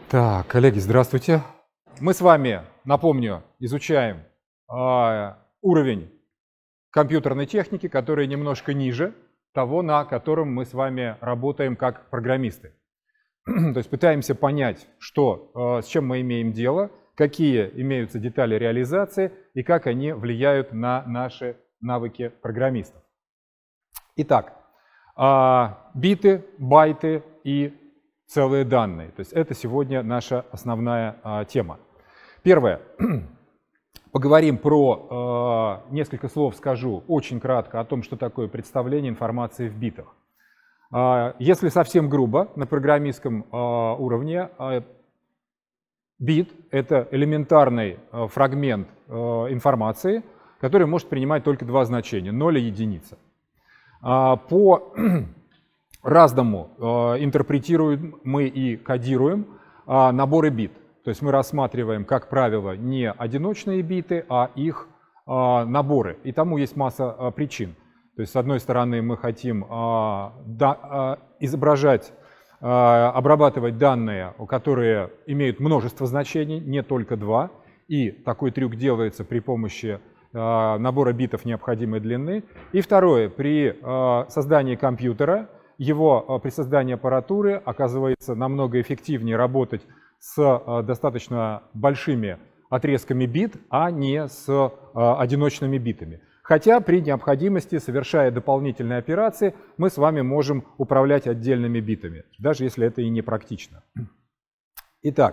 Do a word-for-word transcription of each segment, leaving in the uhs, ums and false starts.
Так, коллеги, здравствуйте. Мы с вами, напомню, изучаем э, уровень компьютерной техники, который немножко ниже того, на котором мы с вами работаем как программисты. То есть пытаемся понять, что, э, с чем мы имеем дело, какие имеются детали реализации и как они влияют на наши навыки программистов. Итак, э, биты, байты и целые данные. То есть это сегодня наша основная а, тема. Первое. Поговорим про, а, несколько слов скажу очень кратко о том, что такое представление информации в битах. А, если совсем грубо, на программистском а, уровне, а, бит — это элементарный а, фрагмент а, информации, который может принимать только два значения — ноль и единица. А, по разному э, интерпретируем мы и кодируем э, наборы бит. То есть мы рассматриваем, как правило, не одиночные биты, а их э, наборы. И тому есть масса э, причин. То есть с одной стороны мы хотим э, да, э, изображать, э, обрабатывать данные, которые имеют множество значений, не только два. И такой трюк делается при помощи э, набора битов необходимой длины. И второе, при э, создании компьютера, его при создании аппаратуры оказывается намного эффективнее работать с достаточно большими отрезками бит, а не с одиночными битами. Хотя при необходимости, совершая дополнительные операции, мы с вами можем управлять отдельными битами, даже если это и не практично. Итак,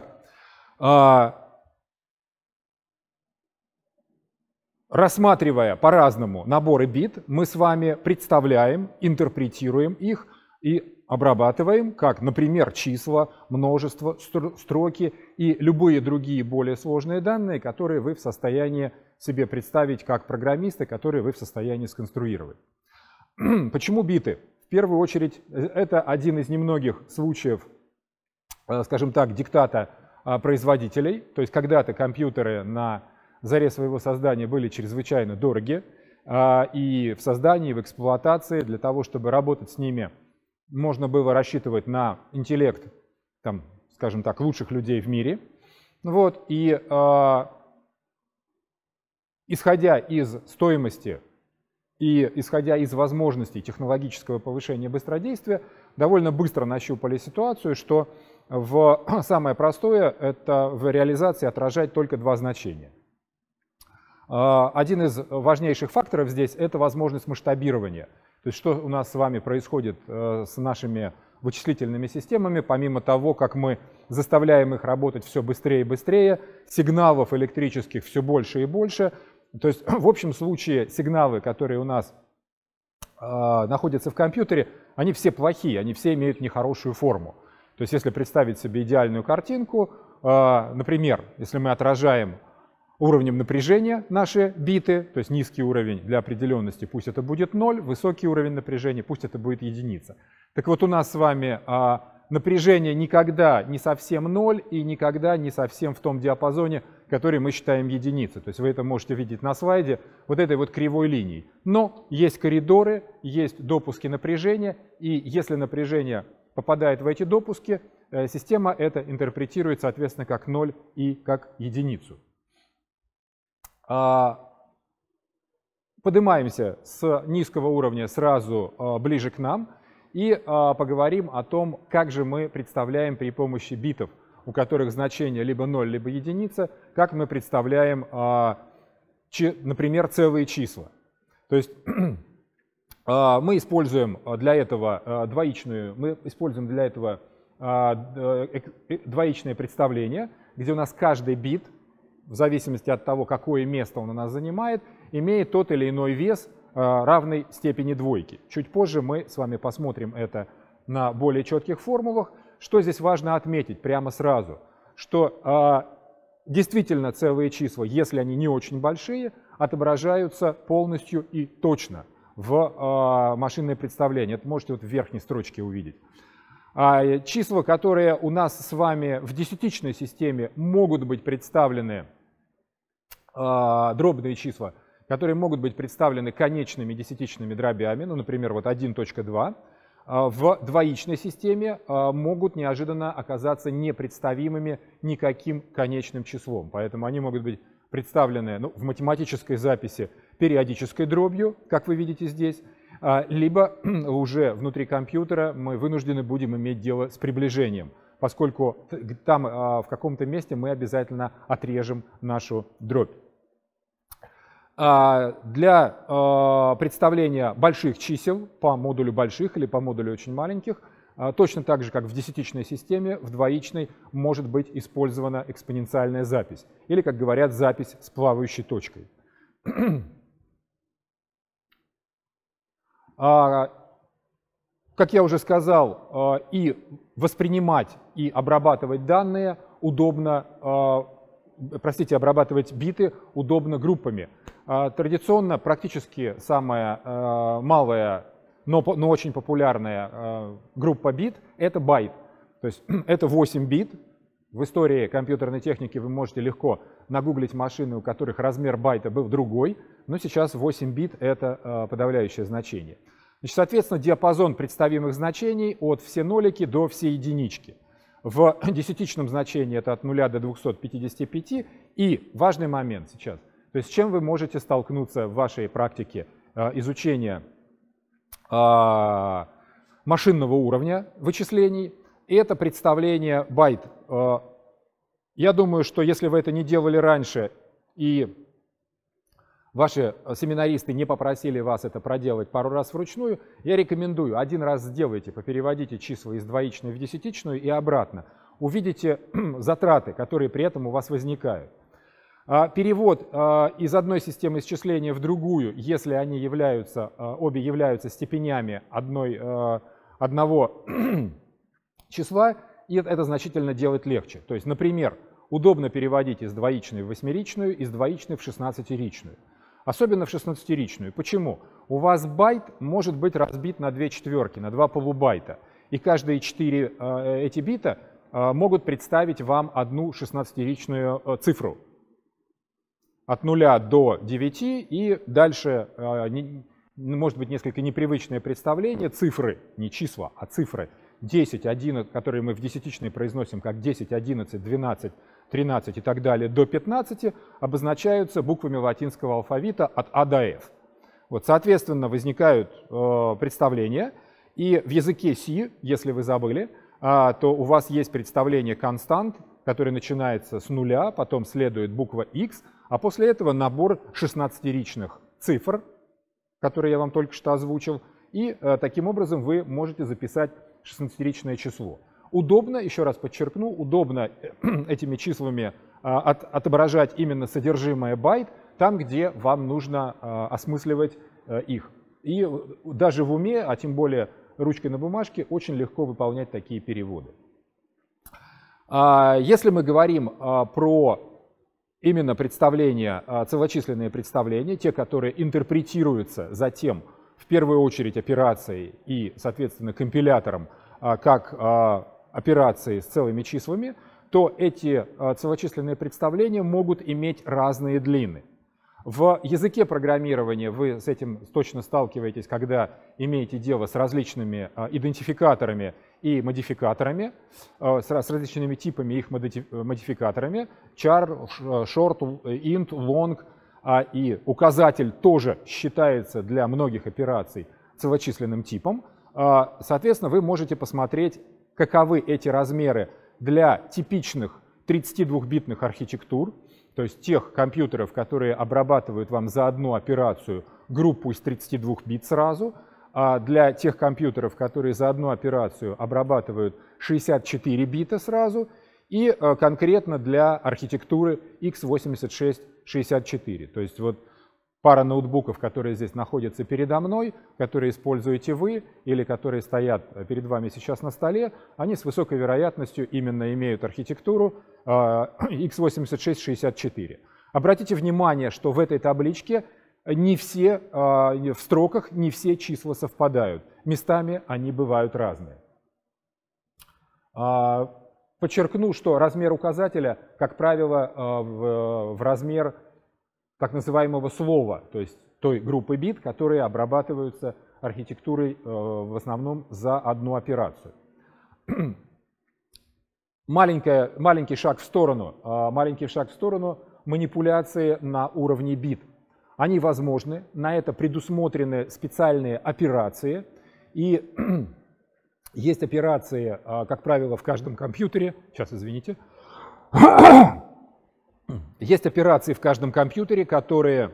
рассматривая по-разному наборы бит, мы с вами представляем, интерпретируем их и обрабатываем, как, например, числа, множество, строки и любые другие более сложные данные, которые вы в состоянии себе представить как программисты, которые вы в состоянии сконструировать. Почему биты? В первую очередь, это один из немногих случаев, скажем так, диктата производителей. То есть когда-то компьютеры на заре своего создания были чрезвычайно дороги, и в создании, и в эксплуатации, для того, чтобы работать с ними, можно было рассчитывать на интеллект, там, скажем так, лучших людей в мире. Вот, и э, исходя из стоимости и исходя из возможностей технологического повышения быстродействия, довольно быстро нащупали ситуацию, что в, самое простое — это в реализации отражать только два значения. Один из важнейших факторов здесь — это возможность масштабирования. То есть что у нас с вами происходит с нашими вычислительными системами, помимо того, как мы заставляем их работать все быстрее и быстрее, сигналов электрических все больше и больше. То есть в общем случае сигналы, которые у нас находятся в компьютере, они все плохие, они все имеют нехорошую форму. То есть если представить себе идеальную картинку, например, если мы отражаем уровнем напряжения наши биты, то есть низкий уровень для определенности, пусть это будет ноль, высокий уровень напряжения, пусть это будет единица. Так вот у нас с вами а, напряжение никогда не совсем ноль и никогда не совсем в том диапазоне, который мы считаем единицей. То есть вы это можете видеть на слайде вот этой вот кривой линией. Но есть коридоры, есть допуски напряжения, и если напряжение попадает в эти допуски, система это интерпретирует, соответственно, как ноль и как единицу. Поднимаемся с низкого уровня сразу ближе к нам и поговорим о том, как же мы представляем при помощи битов, у которых значение либо ноль, либо единица, как мы представляем, например, целые числа. То есть мы используем для этого двоичную, мы используем для этого двоичное представление, где у нас каждый бит, в зависимости от того, какое место он у нас занимает, имеет тот или иной вес равной степени двойки. Чуть позже мы с вами посмотрим это на более четких формулах. Что здесь важно отметить прямо сразу, что действительно целые числа, если они не очень большие, отображаются полностью и точно в машинное представление. Это можете вот в верхней строчке увидеть. Числа, которые у нас с вами в десятичной системе могут быть представлены, дробные числа, которые могут быть представлены конечными десятичными дробями, ну, например, вот один точка два, в двоичной системе могут неожиданно оказаться непредставимыми никаким конечным числом. Поэтому они могут быть представлены ну, в математической записи периодической дробью, как вы видите здесь, либо уже внутри компьютера мы вынуждены будем иметь дело с приближением, поскольку там в каком-то месте мы обязательно отрежем нашу дробь. Для представления больших чисел по модулю больших или по модулю очень маленьких, точно так же, как в десятичной системе, в двоичной может быть использована экспоненциальная запись, или, как говорят, запись с плавающей точкой. Как я уже сказал, и воспринимать, и обрабатывать данные удобно, простите, обрабатывать биты удобно группами. Традиционно практически самая малая, но, но очень популярная группа бит — это байт. То есть это восемь бит. В истории компьютерной техники вы можете легко нагуглить машины, у которых размер байта был другой, но сейчас восемь бит — это подавляющее значение. Значит, соответственно, диапазон представимых значений от все нолики до все единички. В десятичном значении это от нуля до двухсот пятидесяти пяти. И важный момент сейчас. То есть с чем вы можете столкнуться в вашей практике изучения машинного уровня вычислений? Это представление байт. Я думаю, что если вы это не делали раньше и ваши семинаристы не попросили вас это проделать пару раз вручную, я рекомендую, один раз сделайте, попереводите числа из двоичной в десятичную и обратно. Увидите затраты, которые при этом у вас возникают. Перевод из одной системы исчисления в другую, если они являются, обе являются степенями одной, одного числа, и это значительно делать легче. То есть, например, удобно переводить из двоичной в восьмеричную, из двоичной в шестнадцатиричную. Особенно в шестнадцатиричную. Почему? У вас байт может быть разбит на две четверки, на два полубайта. И каждые четыре э, эти бита э, могут представить вам одну шестнадцатиричную э, цифру. От нуля до девяти и дальше, э, не, может быть, несколько непривычное представление, цифры, не числа, а цифры. десять, одиннадцать, которые мы в десятичной произносим как десять, одиннадцать, двенадцать, тринадцать и так далее, до пятнадцати, обозначаются буквами латинского алфавита от А до Ф. Вот, соответственно, возникают э, представления, и в языке C, если вы забыли, э, то у вас есть представление констант, который начинается с нуля, потом следует буква X, а после этого набор шестнадцатиричных цифр, которые я вам только что озвучил, и э, таким образом вы можете записать шестнадцатиричное число. Удобно, еще раз подчеркну, удобно этими числами а, от, отображать именно содержимое байт там, где вам нужно а, осмысливать а, их. И даже в уме, а тем более ручкой на бумажке, очень легко выполнять такие переводы. А, если мы говорим а, про именно представления, а, целочисленные представления, те, которые интерпретируются затем в первую очередь операцией и, соответственно, компилятором, а, как а, операции с целыми числами, то эти целочисленные представления могут иметь разные длины. В языке программирования вы с этим точно сталкиваетесь, когда имеете дело с различными идентификаторами и модификаторами, с различными типами их модификаторами, char, short, int, long, и указатель тоже считается для многих операций целочисленным типом. Соответственно, вы можете посмотреть, каковы эти размеры для типичных тридцатидвухбитных архитектур, то есть тех компьютеров, которые обрабатывают вам за одну операцию группу из тридцати двух бит сразу, а для тех компьютеров, которые за одну операцию обрабатывают шестьдесят четыре бита сразу, и конкретно для архитектуры икс восемьдесят шесть шестьдесят четыре. То есть вот пара ноутбуков, которые здесь находятся передо мной, которые используете вы или которые стоят перед вами сейчас на столе, они с высокой вероятностью именно имеют архитектуру икс восемьдесят шесть шестьдесят четыре. Обратите внимание, что в этой табличке не все, в строках не все числа совпадают. Местами они бывают разные. Подчеркну, что размер указателя, как правило, в, в размер так называемого слова, то есть той группы бит, которые обрабатываются архитектурой в основном за одну операцию. Маленькая, маленький шаг в сторону, маленький шаг в сторону манипуляции на уровне бит. Они возможны, на это предусмотрены специальные операции. И есть операции, как правило, в каждом компьютере. Сейчас, извините. Есть операции в каждом компьютере, которые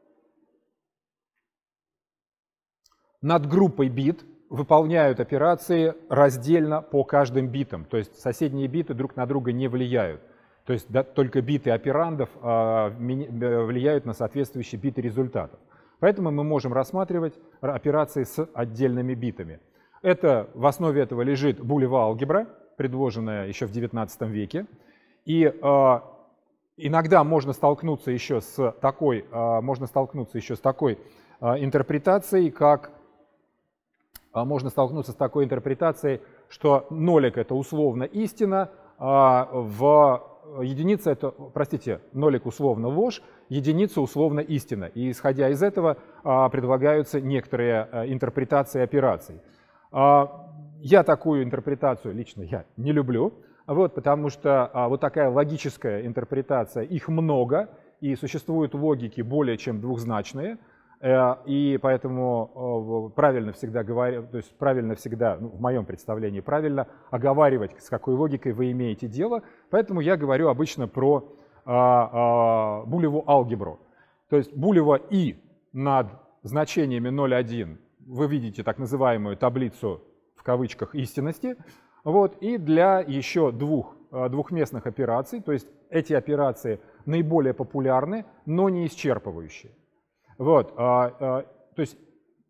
над группой бит выполняют операции раздельно по каждым битам. То есть соседние биты друг на друга не влияют. То есть да, только биты операндов а, влияют на соответствующие биты результатов. Поэтому мы можем рассматривать операции с отдельными битами. Это, в основе этого лежит булева алгебра, предложенная еще в девятнадцатом веке. И а, иногда можно столкнуться еще с такой, а, можно столкнуться еще с такой а, интерпретацией, как можно столкнуться с такой интерпретацией, что нолик — это условно истина, а в единица — это, простите, нолик условно ложь, единица условно истина. И исходя из этого предлагаются некоторые интерпретации операций. Я такую интерпретацию лично я не люблю, вот, потому что вот такая логическая интерпретация, их много, и существуют логики более чем двухзначные. И поэтому правильно всегда говорить, то есть правильно всегда, ну, в моем представлении, правильно оговаривать, с какой логикой вы имеете дело. Поэтому я говорю обычно про а, а, булеву алгебру. То есть булева и над значениями ноль, один вы видите так называемую таблицу в кавычках истинности. Вот, и для еще двух двухместных операций, то есть эти операции наиболее популярны, но не исчерпывающие. Вот, а, а, то есть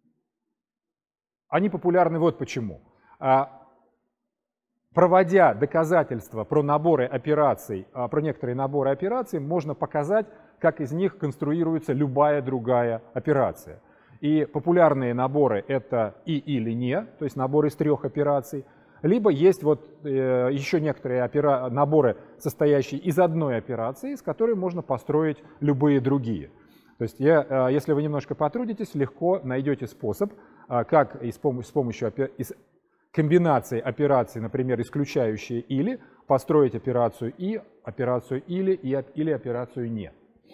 они популярны вот почему. А, проводя доказательства про наборы операций, а, про некоторые наборы операций, можно показать, как из них конструируется любая другая операция. И популярные наборы — это и или не, то есть набор из трех операций. Либо есть вот э, еще некоторые опера... наборы, состоящие из одной операции, с которой можно построить любые другие. То есть, я, если вы немножко потрудитесь, легко найдете способ, как с помощью комбинации операций, например, исключающие или, построить операцию и, операцию или, и, или операцию не.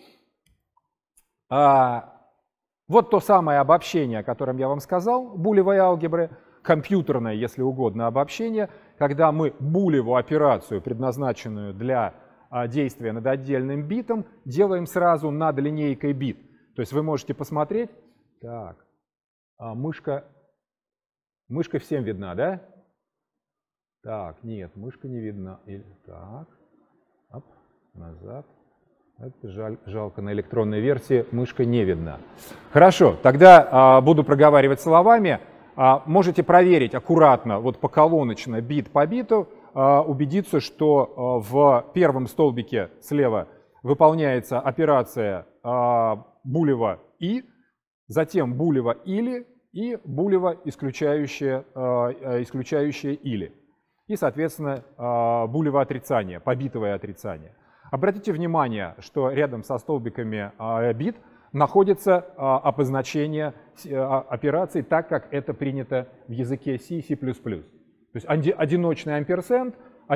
Вот то самое обобщение, о котором я вам сказал, булевой алгебры, компьютерное, если угодно, обобщение, когда мы булеву операцию, предназначенную для действия над отдельным битом, делаем сразу над линейкой бит. То есть вы можете посмотреть, так, а мышка, мышка всем видна, да? Так, нет, мышка не видна. И, так, оп, назад. Это жаль, жалко, на электронной версии мышка не видна. Хорошо, тогда а, буду проговаривать словами. А, можете проверить аккуратно, вот поколоночно, бит по биту, убедиться, что в первом столбике слева выполняется операция булева и, затем булева или и булева исключающая, исключающая или. И, соответственно, булева отрицание, побитовое отрицание. Обратите внимание, что рядом со столбиками бит находится обозначение операций так, как это принято в языке C, C++. То есть одиночный амперсенд,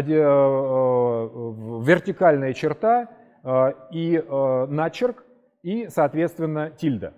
вертикальная черта и начерк, и, соответственно, тильда.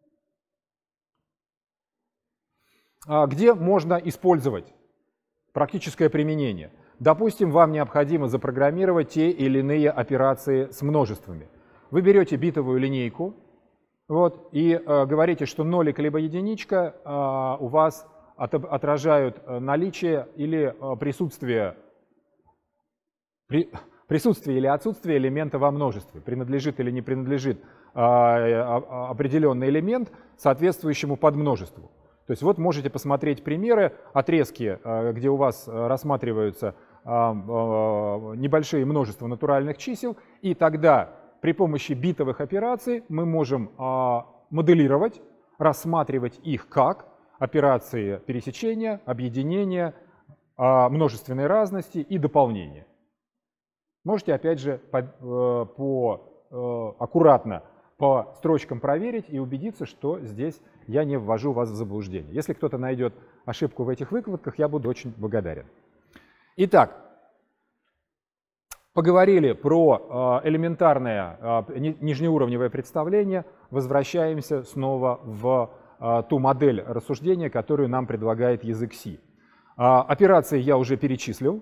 Где можно использовать практическое применение? Допустим, вам необходимо запрограммировать те или иные операции с множествами. Вы берете битовую линейку вот, и говорите, что нолик либо единичка у вас отражают наличие или присутствие, при, присутствие или отсутствие элемента во множестве, принадлежит или не принадлежит а, определенный элемент соответствующему подмножеству. То есть вот можете посмотреть примеры, отрезки, где у вас рассматриваются небольшие множества натуральных чисел, и тогда при помощи битовых операций мы можем моделировать, рассматривать их как операции пересечения, объединения, множественной разности и дополнения. Можете, опять же, по, по, аккуратно по строчкам проверить и убедиться, что здесь я не ввожу вас в заблуждение. Если кто-то найдет ошибку в этих выкладках, я буду очень благодарен. Итак, поговорили про элементарное нижнеуровневое представление, возвращаемся снова в ту модель рассуждения, которую нам предлагает язык си. Операции я уже перечислил.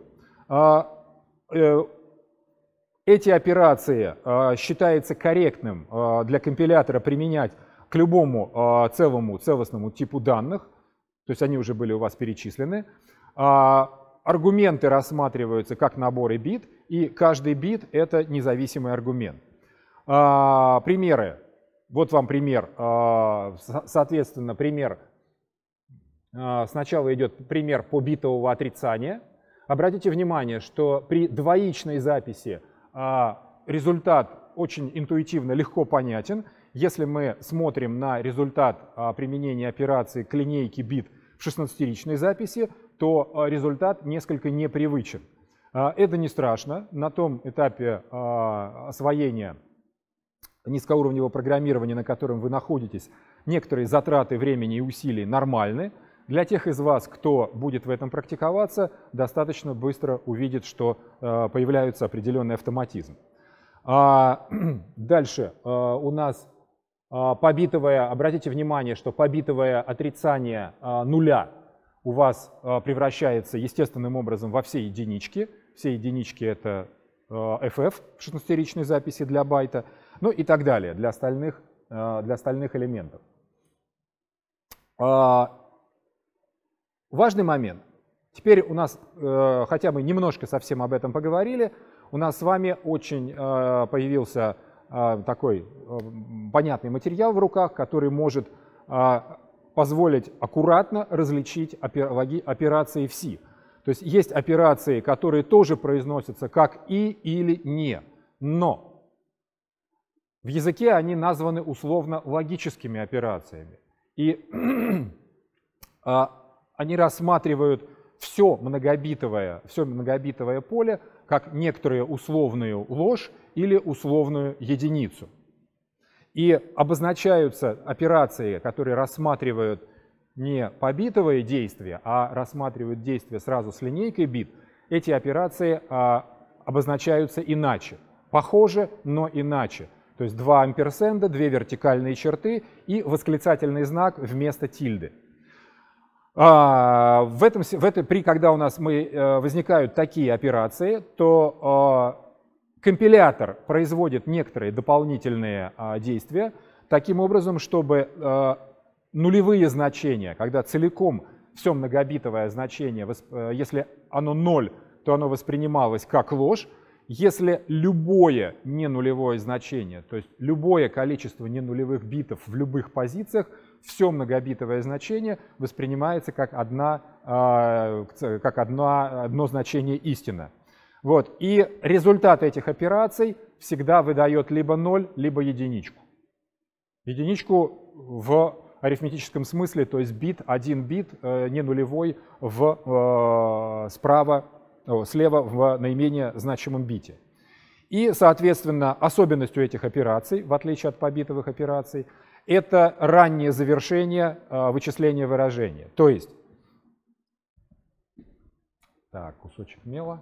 Эти операции считается корректным для компилятора применять к любому целому целостному типу данных, то есть они уже были у вас перечислены. Аргументы рассматриваются как наборы бит, и каждый бит — это независимый аргумент. Примеры. Вот вам пример. Соответственно, пример. Сначала идет пример побитового отрицания. Обратите внимание, что при двоичной записи результат очень интуитивно легко понятен. Если мы смотрим на результат применения операции к линейке бит в шестнадцатиричной записи, то результат несколько непривычен. Это не страшно. На том этапе освоения низкоуровневого программирования, на котором вы находитесь, некоторые затраты времени и усилий нормальны. Для тех из вас, кто будет в этом практиковаться, достаточно быстро увидит, что появляется определенный автоматизм. Дальше у нас побитовое, обратите внимание, что побитовое отрицание нуля у вас превращается естественным образом во все единички. Все единички — это эф эф в шестнадцатиричной записи для байта, ну и так далее для остальных, для остальных элементов. Важный момент. Теперь у нас, хотя мы немножко совсем об этом поговорили, у нас с вами очень появился такой понятный материал в руках, который может позволить аккуратно различить операции в си. То есть есть операции, которые тоже произносятся как и или не, но в языке они названы условно логическими операциями. И они рассматривают все многобитовое, все многобитовое поле как некоторую условную ложь или условную единицу. И обозначаются операции, которые рассматривают не побитовые действия, а рассматривают действия сразу с линейкой бит. Эти операции а, обозначаются иначе. Похоже, но иначе. То есть два амперсенда, две вертикальные черты и восклицательный знак вместо тильды. А, в этом, в этой, при, когда у нас мы, возникают такие операции, то а, компилятор производит некоторые дополнительные а, действия таким образом, чтобы а, нулевые значения, когда целиком все многобитовое значение, если оно ноль, то оно воспринималось как ложь. Если любое ненулевое значение, то есть любое количество ненулевых битов в любых позициях, все многобитовое значение воспринимается как, одна, как одна, одно значение истина. Вот. И результат этих операций всегда выдает либо ноль, либо единичку. Единичку в арифметическом смысле, то есть бит, один бит, не нулевой, в, справа, слева в наименее значимом бите. И, соответственно, особенностью этих операций, в отличие от побитовых операций, это раннее завершение вычисления выражения. То есть, так, кусочек мела.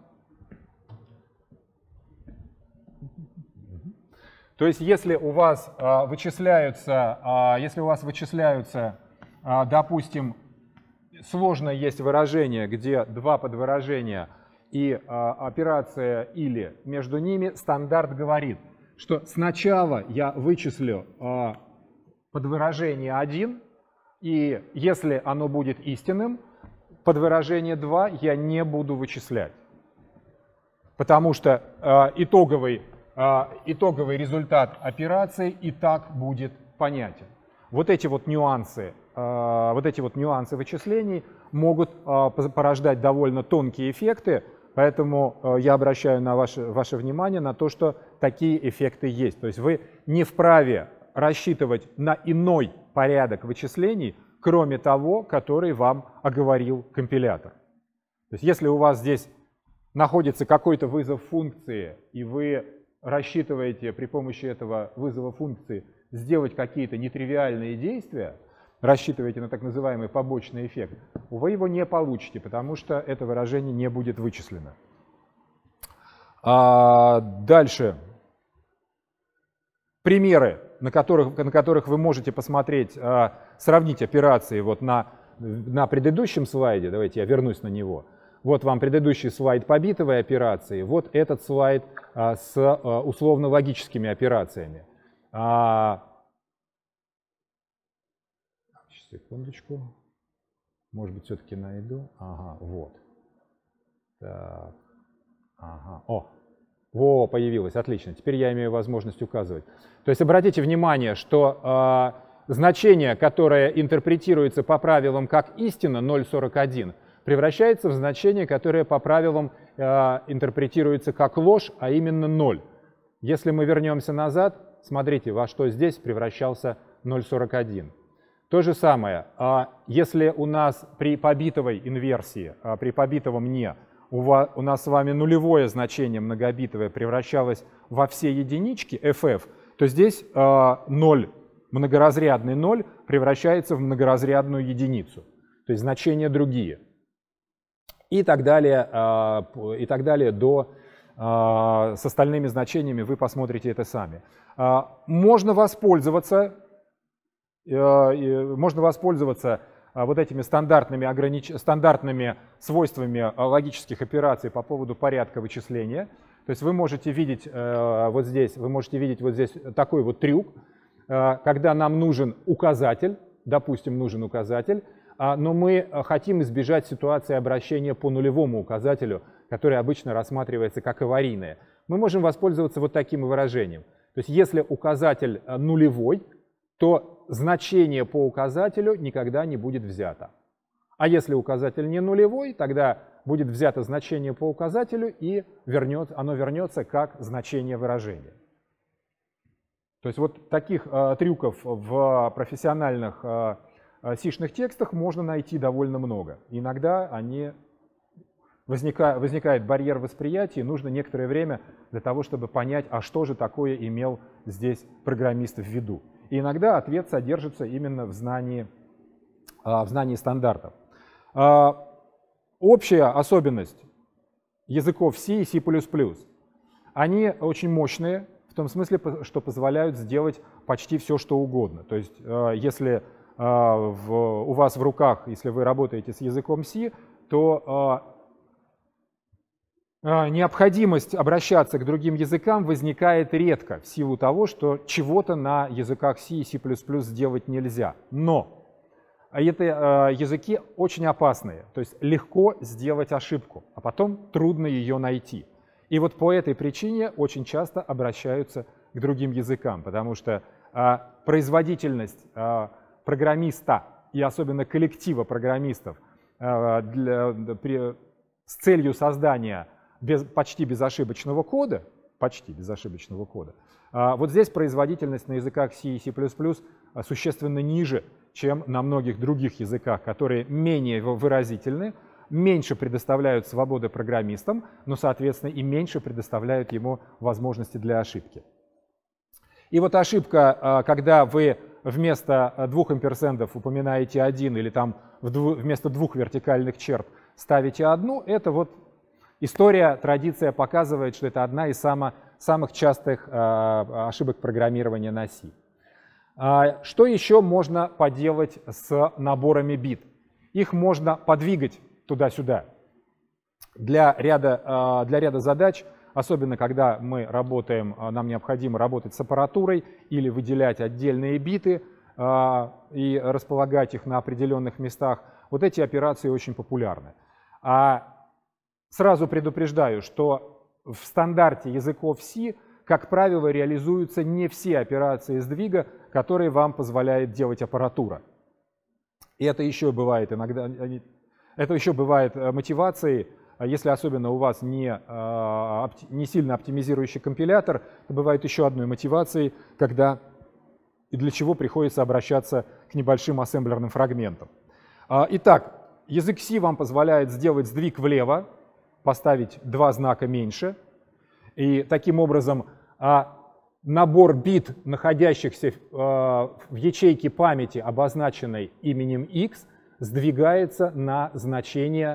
То есть, если у вас вычисляются, если у вас вычисляются, допустим, сложное есть выражение, где два подвыражения и операция или между ними, стандарт говорит, что сначала я вычислю подвыражение один, и если оно будет истинным, подвыражение два я не буду вычислять, потому что итоговый итоговый результат операции и так будет понятен. Вот эти вот нюансы, вот эти вот нюансы вычислений могут порождать довольно тонкие эффекты, поэтому я обращаю на ваше, ваше внимание на то, что такие эффекты есть. То есть вы не вправе рассчитывать на иной порядок вычислений, кроме того, который вам оговорил компилятор. То есть если у вас здесь находится какой-то вызов функции, и вы рассчитываете при помощи этого вызова функции сделать какие-то нетривиальные действия, рассчитываете на так называемый побочный эффект, вы его не получите, потому что это выражение не будет вычислено. А дальше. Примеры, на которых, на которых вы можете посмотреть, а, сравнить операции вот на, на предыдущем слайде. Давайте я вернусь на него. Вот вам предыдущий слайд по битовой операции, вот этот слайд а, с а, условно-логическими операциями. А, секундочку. Может быть, все-таки найду. Ага, вот. Так. Ага. О, во, появилось. Отлично. Теперь я имею возможность указывать. То есть обратите внимание, что э, значение, которое интерпретируется по правилам как истина ноль целых сорок один сотых, превращается в значение, которое по правилам э, интерпретируется как ложь, а именно ноль. Если мы вернемся назад, смотрите, во что здесь превращался ноль целых сорок один. То же самое, э, если у нас при побитовой инверсии, э, при побитовом «не», у, вас, у нас с вами нулевое значение многобитовое превращалось во все единички эф эф, то здесь э, ноль, многоразрядный ноль превращается в многоразрядную единицу, то есть значения другие. И так далее, э, и так далее до, э, с остальными значениями вы посмотрите это сами. Э, можно воспользоваться, э, можно воспользоваться э, вот этими стандартными, огранич... стандартными свойствами логических операций по поводу порядка вычисления. То есть вы можете видеть э, вот здесь, вы можете видеть вот здесь такой вот трюк, э, когда нам нужен указатель, допустим, нужен указатель, э, но мы хотим избежать ситуации обращения по нулевому указателю, который обычно рассматривается как аварийное. Мы можем воспользоваться вот таким выражением. То есть если указатель нулевой, то значение по указателю никогда не будет взято. А если указатель не нулевой, тогда будет взято значение по указателю и вернет, оно вернется как значение выражения. То есть вот таких э, трюков в профессиональных э, сишных текстах можно найти довольно много. Иногда они возника, возникает барьер восприятия, и нужно некоторое время для того, чтобы понять, а что же такое имел здесь программист в виду. И иногда ответ содержится именно в знании, э, в знании стандартов. Э, Общая особенность языков C и C++. Они очень мощные, в том смысле, что позволяют сделать почти все, что угодно. То есть, если в, у вас в руках, если вы работаете с языком C, то необходимость обращаться к другим языкам возникает редко, в силу того, что чего-то на языках C и C++ сделать нельзя. Но это э, языки очень опасные, то есть легко сделать ошибку, а потом трудно ее найти. И вот по этой причине очень часто обращаются к другим языкам, потому что э, производительность э, программиста и особенно коллектива программистов э, для, при, с целью создания без, почти безошибочного кода, почти безошибочного кода, э, вот здесь производительность на языках C и C++ существенно ниже, чем на многих других языках, которые менее выразительны, меньше предоставляют свободы программистам, но, соответственно, и меньше предоставляют ему возможности для ошибки. И вот ошибка, когда вы вместо двух амперсендов упоминаете один или там вместо двух вертикальных черт ставите одну, это вот история, традиция показывает, что это одна из самых, самых частых ошибок программирования на C. Что еще можно поделать с наборами бит? Их можно подвигать туда-сюда. Для ряда, для ряда задач, особенно когда мы работаем, нам необходимо работать с аппаратурой или выделять отдельные биты и располагать их на определенных местах, вот эти операции очень популярны. Сразу предупреждаю, что в стандарте языков C, как правило, реализуются не все операции сдвига, которые вам позволяет делать аппаратура. И это еще бывает иногда, это еще бывает мотивацией, если особенно у вас не, не сильно оптимизирующий компилятор, то бывает еще одной мотивацией, когда и для чего приходится обращаться к небольшим ассемблерным фрагментам. Итак, язык C вам позволяет сделать сдвиг влево, поставить два знака меньше, и таким образом набор бит, находящихся в ячейке памяти, обозначенной именем x, сдвигается на значение,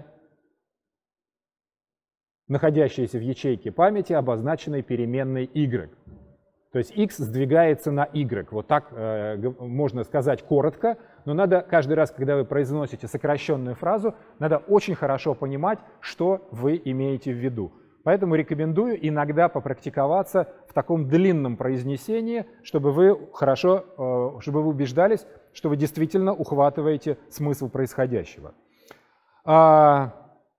находящееся в ячейке памяти, обозначенной переменной y. То есть x сдвигается на y. Вот так э, можно сказать коротко, но надо каждый раз, когда вы произносите сокращенную фразу, надо очень хорошо понимать, что вы имеете в виду. Поэтому рекомендую иногда попрактиковаться в таком длинном произнесении, чтобы вы хорошо, э, чтобы вы убеждались, что вы действительно ухватываете смысл происходящего. А,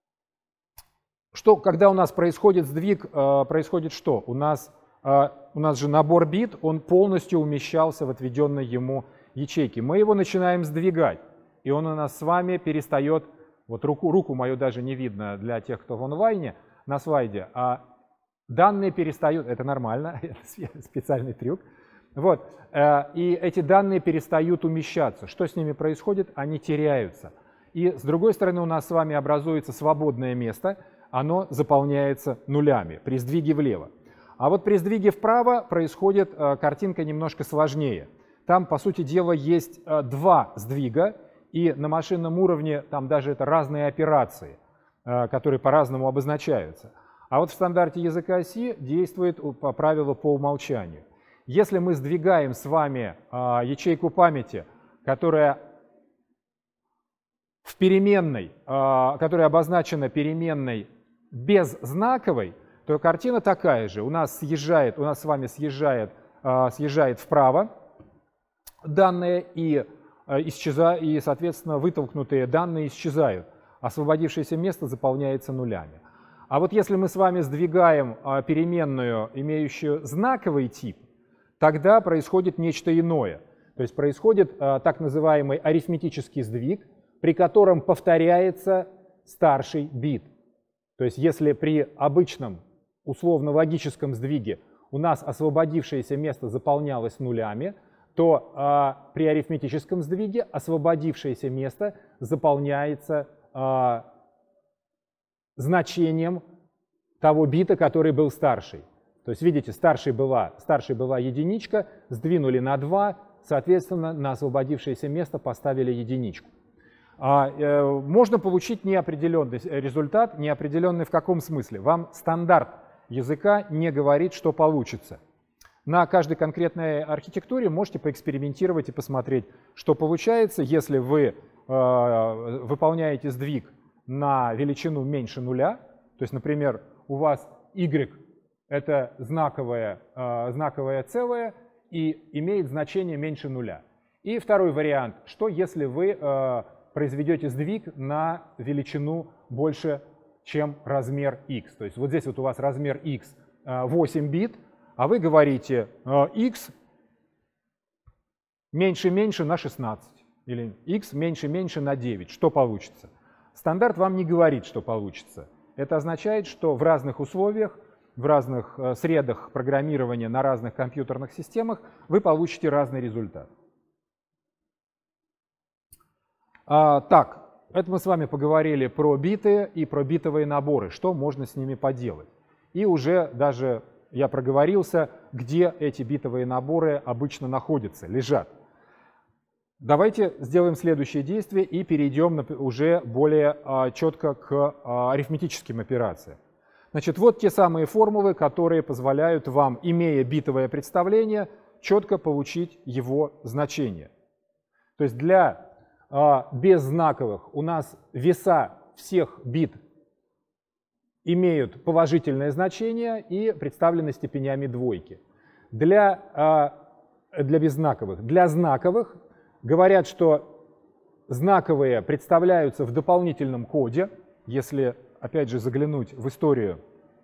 что, когда у нас происходит сдвиг, э, происходит что? У нас У нас же набор бит, он полностью умещался в отведенной ему ячейке. Мы его начинаем сдвигать, и он у нас с вами перестает, вот руку, руку мою даже не видно для тех, кто в онлайне, на слайде, а данные перестают, это нормально, это специальный трюк, вот, и эти данные перестают умещаться. Что с ними происходит? Они теряются. И с другой стороны у нас с вами образуется свободное место, оно заполняется нулями при сдвиге влево. А вот при сдвиге вправо происходит э, картинка немножко сложнее. Там, по сути дела, есть э, два сдвига, и на машинном уровне там даже это разные операции, э, которые по-разному обозначаются. А вот в стандарте языка C действует по правилу по умолчанию. Если мы сдвигаем с вами э, ячейку памяти, которая в переменной, э, которая обозначена переменной беззнаковой, то картина такая же. У нас съезжает, у нас с вами съезжает, э, съезжает вправо данные, и, э, исчезают, и, соответственно, вытолкнутые данные исчезают. Освободившееся место заполняется нулями. А вот если мы с вами сдвигаем э, переменную, имеющую знаковый тип, тогда происходит нечто иное. То есть происходит э, так называемый арифметический сдвиг, при котором повторяется старший бит. То есть если при обычном условно-логическом сдвиге у нас освободившееся место заполнялось нулями, то э, при арифметическом сдвиге освободившееся место заполняется э, значением того бита, который был старший. То есть, видите, старшей была, старшей была единичка, сдвинули на два, соответственно, на освободившееся место поставили единичку. А, э, можно получить неопределенный результат, неопределенный в каком смысле? Вам стандарт языка не говорит, что получится. На каждой конкретной архитектуре можете поэкспериментировать и посмотреть, что получается, если вы э, выполняете сдвиг на величину меньше нуля. То есть, например, у вас y — это знаковое, э, знаковое целое и имеет значение меньше нуля. И второй вариант, что если вы э, произведете сдвиг на величину больше, чем размер x. То есть вот здесь вот у вас размер x восемь бит, а вы говорите x меньше-меньше на шестнадцать или x меньше-меньше на девять. Что получится? Стандарт вам не говорит, что получится. Это означает, что в разных условиях, в разных средах программирования на разных компьютерных системах вы получите разный результат. А, так. Это мы с вами поговорили про биты и про битовые наборы, что можно с ними поделать. И уже даже я проговорился, где эти битовые наборы обычно находятся, лежат. Давайте сделаем следующее действие и перейдем уже более а, четко к а, арифметическим операциям. Значит, вот те самые формулы, которые позволяют вам, имея битовое представление, четко получить его значение. То есть для беззнаковых у нас веса всех бит имеют положительное значение и представлены степенями двойки. Для, для беззнаковых. Для знаковых говорят, что знаковые представляются в дополнительном коде. Если, опять же, заглянуть в историю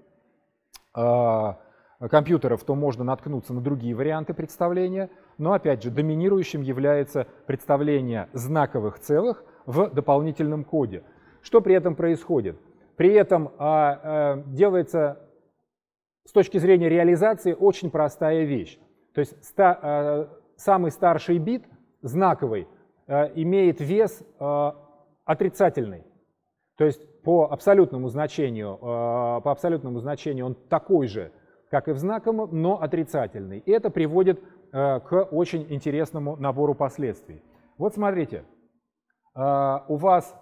компьютеров, то можно наткнуться на другие варианты представления. Но, опять же, доминирующим является представление знаковых целых в дополнительном коде. Что при этом происходит? При этом а, а, делается с точки зрения реализации очень простая вещь. То есть ста, а, самый старший бит, знаковый, а, имеет вес а, отрицательный. То есть по абсолютному значению, а, по абсолютному значению он такой же, как и в знаковом, но отрицательный. И это приводит э, к очень интересному набору последствий. Вот смотрите, э, у вас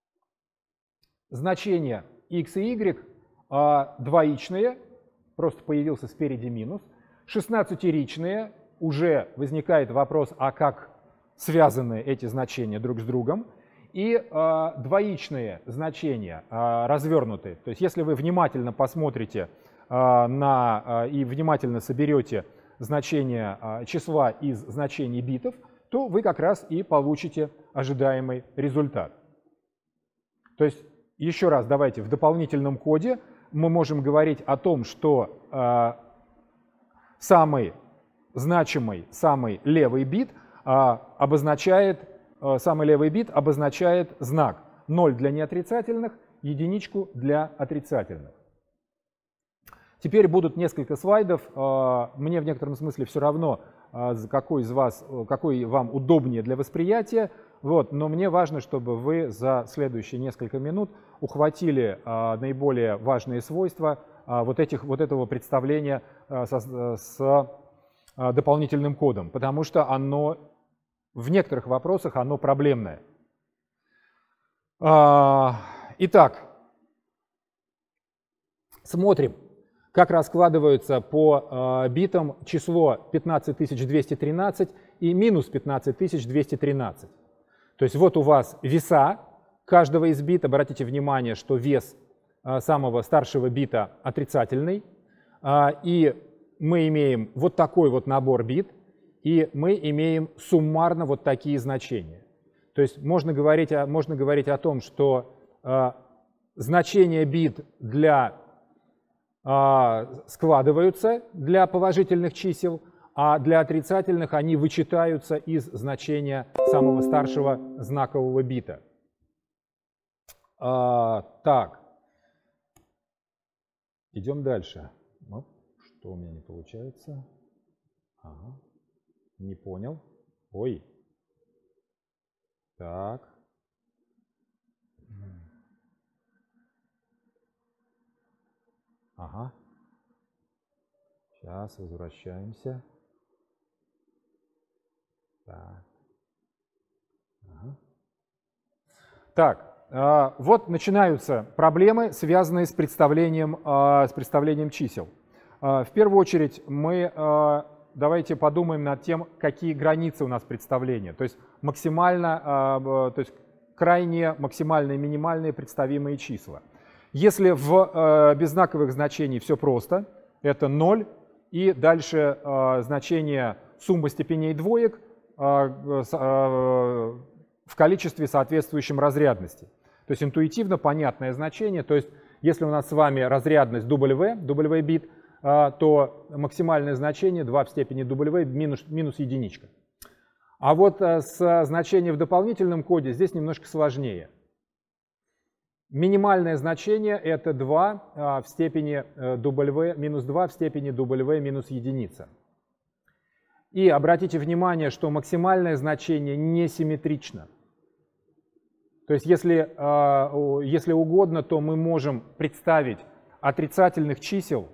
значения x и y э, двоичные, просто появился спереди минус, шестнадцатиричные, уже возникает вопрос, а как связаны эти значения друг с другом, и э, двоичные значения э, развернутые. То есть если вы внимательно посмотрите э, на, э, и внимательно соберете значение э, числа из значений битов, то вы как раз и получите ожидаемый результат. То есть, еще раз, давайте, в дополнительном коде мы можем говорить о том, что э, самый значимый, самый левый бит э, обозначает, э, самый левый бит обозначает знак ноль для неотрицательных, единичку для отрицательных. Теперь будут несколько слайдов. Э, мне в некотором смысле все равно, э, какой из вас, какой вам удобнее для восприятия. Вот, но мне важно, чтобы вы за следующие несколько минут ухватили а, наиболее важные свойства а, вот, этих, вот этого представления а, со, с а, дополнительным кодом, потому что оно в некоторых вопросах оно проблемное. А, итак, смотрим, как раскладываются по а, битам число пятнадцать тысяч двести тринадцать и минус пятнадцать тысяч двести тринадцать. То есть вот у вас веса каждого из бит. Обратите внимание, что вес а, самого старшего бита отрицательный. А, и мы имеем вот такой вот набор бит, и мы имеем суммарно вот такие значения. То есть можно говорить о, можно говорить о том, что а, значения бит для, а, складываются для положительных чисел, а для отрицательных они вычитаются из значения самого старшего знакового бита. А, так, идем дальше. Ну, что у меня не получается? Ага. Не понял. Ой. Так. Ага. Сейчас возвращаемся. Так, ага. Так, вот начинаются проблемы, связанные с представлением, с представлением чисел. В первую очередь мы давайте подумаем над тем, какие границы у нас представления, то есть максимально, то есть крайние, максимальные, минимальные представимые числа. Если в беззнаковых значениях все просто, это ноль и дальше значение суммы степеней двоек в количестве, соответствующем разрядности. То есть интуитивно понятное значение. То есть если у нас с вами разрядность W, W-бит, то максимальное значение два в степени W минус, минус единичка. А вот с значением в дополнительном коде здесь немножко сложнее. Минимальное значение это два в степени W минус два в степени W минус единица. И обратите внимание, что максимальное значение несимметрично. То есть, если, если угодно, то мы можем представить отрицательных чисел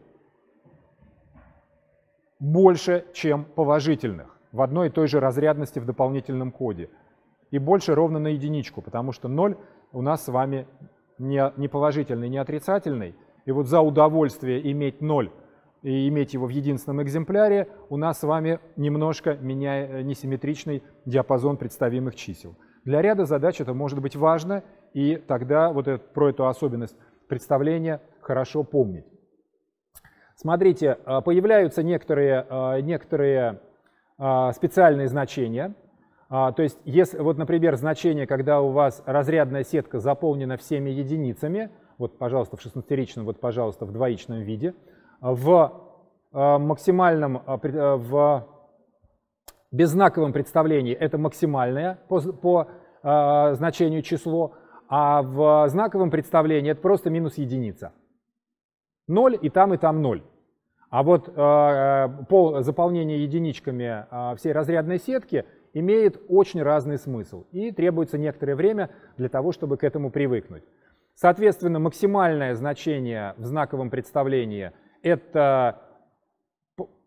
больше, чем положительных в одной и той же разрядности в дополнительном коде. И больше ровно на единичку, потому что ноль у нас с вами не, не положительный, не отрицательный. И вот за удовольствие иметь ноль и иметь его в единственном экземпляре, у нас с вами немножко меняя, несимметричный диапазон представимых чисел. Для ряда задач это может быть важно, и тогда вот это, про эту особенность представления хорошо помнить. Смотрите, появляются некоторые, некоторые специальные значения. То есть, если, вот, например, значение, когда у вас разрядная сетка заполнена всеми единицами, вот, пожалуйста, в шестнадцатиричном, вот, пожалуйста, в двоичном виде, в максимальном, в беззнаковом представлении это максимальное по, по значению число, а в знаковом представлении это просто минус единица. ноль и там, и там ноль. А вот по заполнению единичками всей разрядной сетки имеет очень разный смысл и требуется некоторое время для того, чтобы к этому привыкнуть. Соответственно, максимальное значение в знаковом представлении — это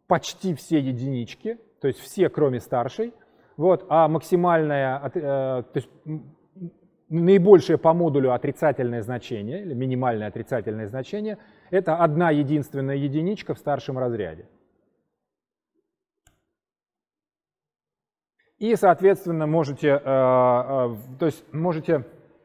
почти все единички, то есть все, кроме старшей. Вот, а максимальное, э, то есть наибольшее по модулю отрицательное значение, или минимальное отрицательное значение, это одна единственная единичка в старшем разряде. И, соответственно, можете, э, э, то есть можете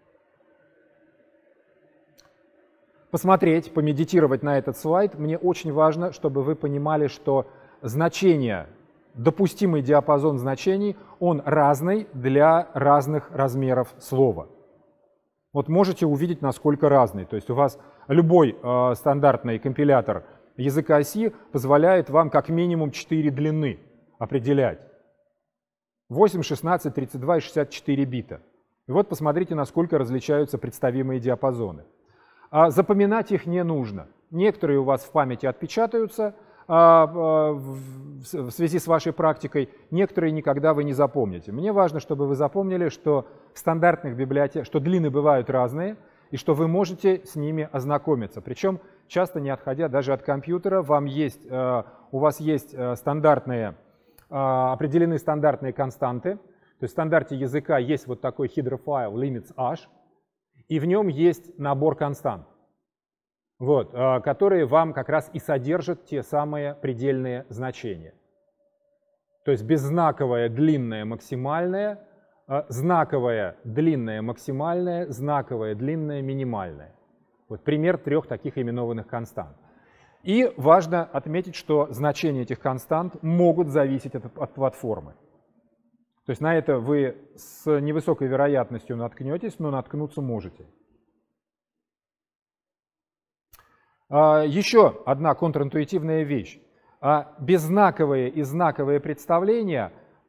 посмотреть, помедитировать на этот слайд. Мне очень важно, чтобы вы понимали, что значение, допустимый диапазон значений, он разный для разных размеров слова. Вот можете увидеть, насколько разный. То есть у вас любой э, стандартный компилятор языка си позволяет вам как минимум четыре длины определять. восемь, шестнадцать, тридцать два и шестьдесят четыре бита. И вот посмотрите, насколько различаются представимые диапазоны. А запоминать их не нужно. Некоторые у вас в памяти отпечатаются а, а, в, в связи с вашей практикой, некоторые никогда вы не запомните. Мне важно, чтобы вы запомнили, что в стандартных библиотеках, что длины бывают разные, и что вы можете с ними ознакомиться. Причем часто не отходя даже от компьютера, вам есть, а, у вас есть а, стандартные определены стандартные константы. То есть в стандарте языка есть вот такой header файл limits_h, и в нем есть набор констант, вот, которые вам как раз и содержат те самые предельные значения. То есть беззнаковое длинное максимальное, знаковое длинное максимальное, знаковое длинное минимальное. Вот пример трех таких именованных констант. И важно отметить, что значения этих констант могут зависеть от, от платформы. То есть на это вы с невысокой вероятностью наткнетесь, но наткнуться можете. Еще одна контринтуитивная вещь. Беззнаковые и знаковые представления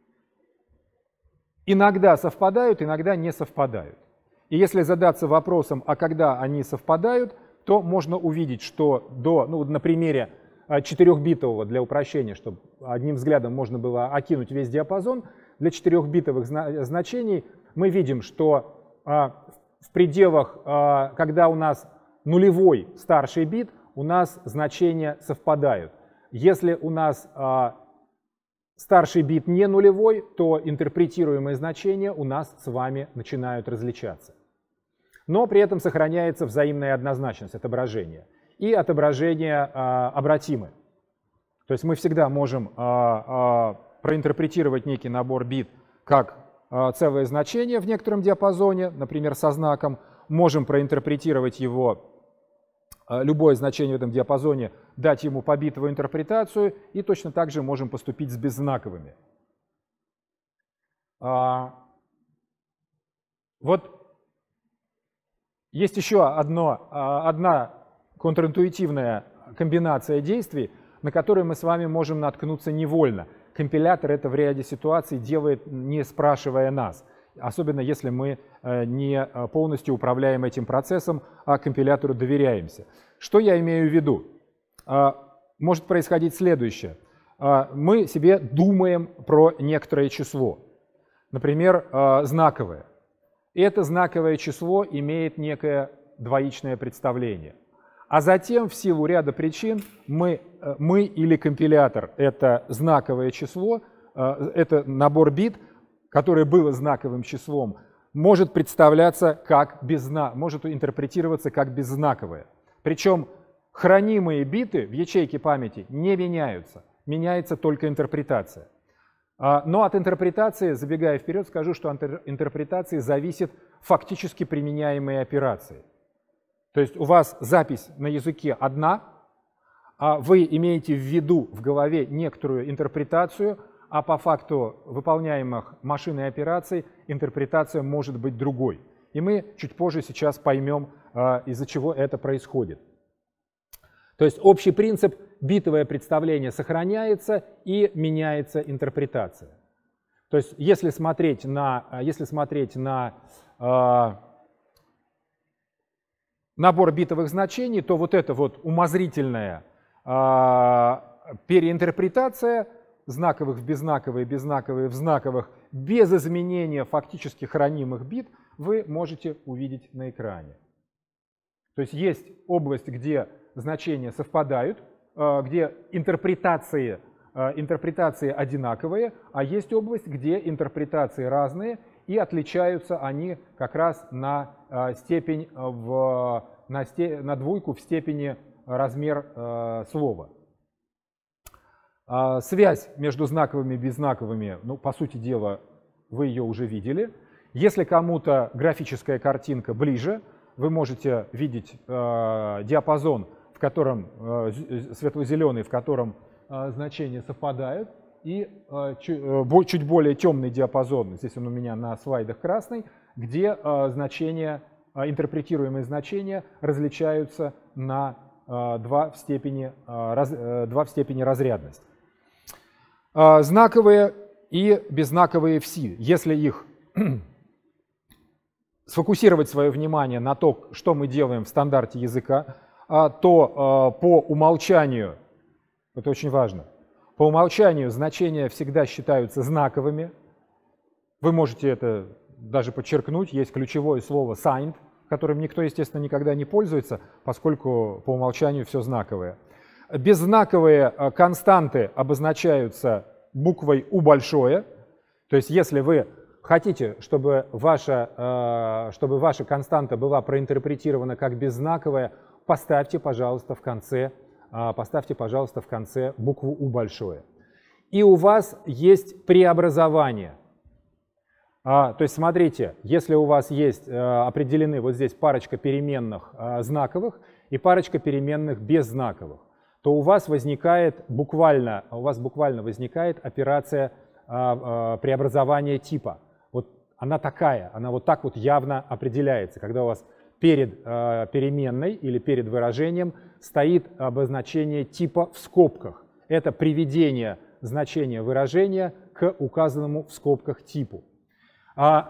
иногда совпадают, иногда не совпадают. И если задаться вопросом, а когда они совпадают, то можно увидеть, что до, ну, на примере четырехбитового, для упрощения, чтобы одним взглядом можно было окинуть весь диапазон, для четырехбитовых значений мы видим, что в пределах, когда у нас нулевой старший бит, у нас значения совпадают. Если у нас старший бит не нулевой, то интерпретируемые значения у нас с вами начинают различаться. Но при этом сохраняется взаимная однозначность отображения. И отображение а, обратимы. То есть мы всегда можем а, а, проинтерпретировать некий набор бит как а, целое значение в некотором диапазоне, например, со знаком. Можем проинтерпретировать его, а, любое значение в этом диапазоне, дать ему побитовую интерпретацию, и точно так же можем поступить с беззнаковыми. А, вот есть еще одно, одна контринтуитивная комбинация действий, на которые мы с вами можем наткнуться невольно. Компилятор это в ряде ситуаций делает, не спрашивая нас, особенно если мы не полностью управляем этим процессом, а компилятору доверяемся. Что я имею в виду? Может происходить следующее. Мы себе думаем про некоторое число, например, знаковое. И это знаковое число имеет некое двоичное представление. А затем, в силу ряда причин, мы, мы или компилятор это знаковое число, это набор бит, которое было знаковым числом, может представляться как беззна... может интерпретироваться как беззнаковое. Причем хранимые биты в ячейке памяти не меняются, меняется только интерпретация. Но от интерпретации, забегая вперед, скажу, что от интерпретации зависят фактически применяемые операции. То есть у вас запись на языке одна, а вы имеете в виду в голове некоторую интерпретацию, а по факту выполняемых машинной операций интерпретация может быть другой. И мы чуть позже сейчас поймем, из-за чего это происходит. То есть общий принцип — битовое представление сохраняется и меняется интерпретация. То есть если смотреть на, если смотреть на э, набор битовых значений, то вот эта вот умозрительная э, переинтерпретация знаковых в беззнаковые, беззнаковые в знаковых, без изменения фактически хранимых бит, вы можете увидеть на экране. То есть есть область, где значения совпадают, где интерпретации интерпретации одинаковые, а есть область, где интерпретации разные, и отличаются они как раз на степень, в, на, сте, на двойку в степени размер э, слова. А связь между знаковыми и беззнаковыми, ну, по сути дела, вы ее уже видели. Если кому-то графическая картинка ближе, вы можете видеть э, диапазон, в котором э, светло-зеленый, в котором э, значения совпадают, и э, чуть, э, чуть более темный диапазон, здесь он у меня на слайдах красный, где э, значения, э, интерпретируемые значения различаются на э, два в степени, э, раз, э, два в степени разрядности. Э, знаковые и беззнаковые вси, если их сфокусировать свое внимание на то, что мы делаем в стандарте языка, то по умолчанию, это очень важно, по умолчанию значения всегда считаются знаковыми. Вы можете это даже подчеркнуть, есть ключевое слово signed, которым никто, естественно, никогда не пользуется, поскольку по умолчанию все знаковое. Беззнаковые константы обозначаются буквой У большое, то есть если вы хотите, чтобы ваша, чтобы ваша константа была проинтерпретирована как беззнаковая, поставьте, пожалуйста, в конце, поставьте, пожалуйста, в конце букву У большое. И у вас есть преобразование. То есть смотрите, если у вас есть определены вот здесь парочка переменных знаковых и парочка переменных беззнаковых, то у вас возникает буквально, у вас буквально возникает операция преобразования типа. Вот она такая, она вот так вот явно определяется, когда у вас перед э, переменной или перед выражением стоит обозначение типа в скобках. Это приведение значения выражения к указанному в скобках типу. А,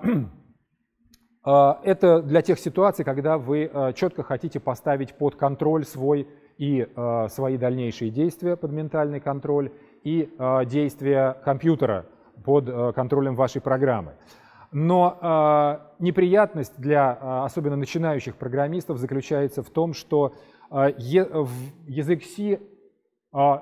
а, это для тех ситуаций, когда вы а, четко хотите поставить под контроль свой и а, свои дальнейшие действия, под ментальный контроль, и а, действия компьютера под а, контролем вашей программы. Но э, неприятность для э, особенно начинающих программистов заключается в том, что э, е, в язык C э,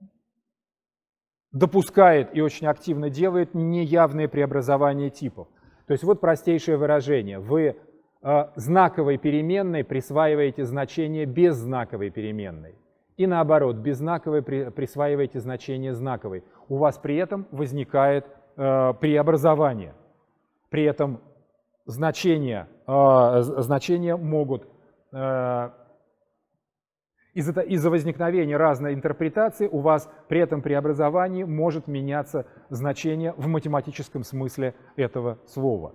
допускает и очень активно делает неявные преобразования типов. То есть вот простейшее выражение. Вы э, знаковой переменной присваиваете значение беззнаковой переменной. И наоборот, беззнаковой при, присваиваете значение знаковой. У вас при этом возникает э, преобразование. При этом значения, э, значения могут э, из-за из-за возникновения разной интерпретации у вас при этом преобразовании может меняться значение в математическом смысле этого слова.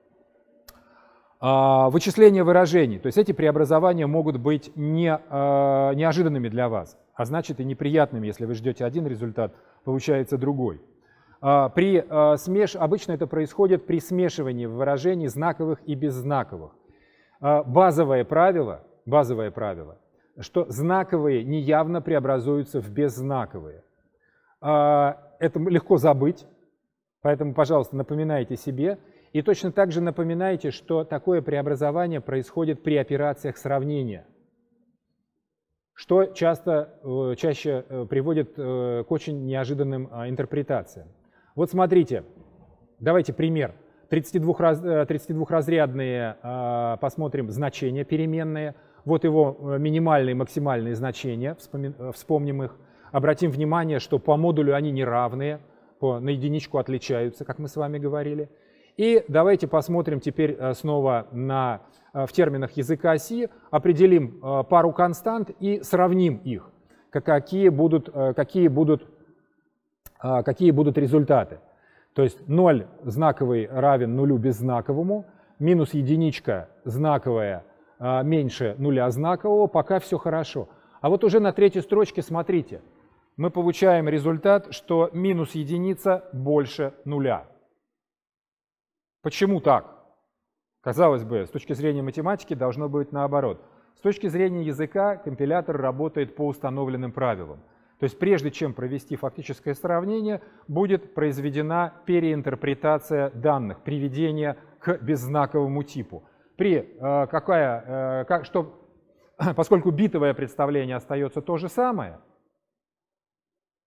Э, вычисление выражений, то есть эти преобразования могут быть не, э, неожиданными для вас, а значит и неприятными, если вы ждете один результат, получается другой. При смеш... Обычно это происходит при смешивании выражений знаковых и беззнаковых. Базовое правило, базовое правило, что знаковые неявно преобразуются в беззнаковые. Это легко забыть, поэтому, пожалуйста, напоминайте себе. И точно так же напоминайте, что такое преобразование происходит при операциях сравнения, что часто, чаще приводит к очень неожиданным интерпретациям. Вот смотрите, давайте пример. тридцатидвухразрядные, посмотрим, значения переменные. Вот его минимальные и максимальные значения, вспомним их. Обратим внимание, что по модулю они неравные, по, на единичку отличаются, как мы с вами говорили. И давайте посмотрим теперь снова на, в терминах языка C, определим пару констант и сравним их, какие будут, какие будут какие будут результаты. То есть ноль знаковый равен нулю беззнаковому, минус единичка знаковая меньше нуля знакового, пока все хорошо. А вот уже на третьей строчке смотрите, мы получаем результат, что минус единица больше нуля. Почему так? Казалось бы, с точки зрения математики должно быть наоборот. С точки зрения языка компилятор работает по установленным правилам. То есть прежде чем провести фактическое сравнение, будет произведена переинтерпретация данных, приведение к беззнаковому типу. При, э, какая, э, как, что, поскольку битовое представление остается то же самое,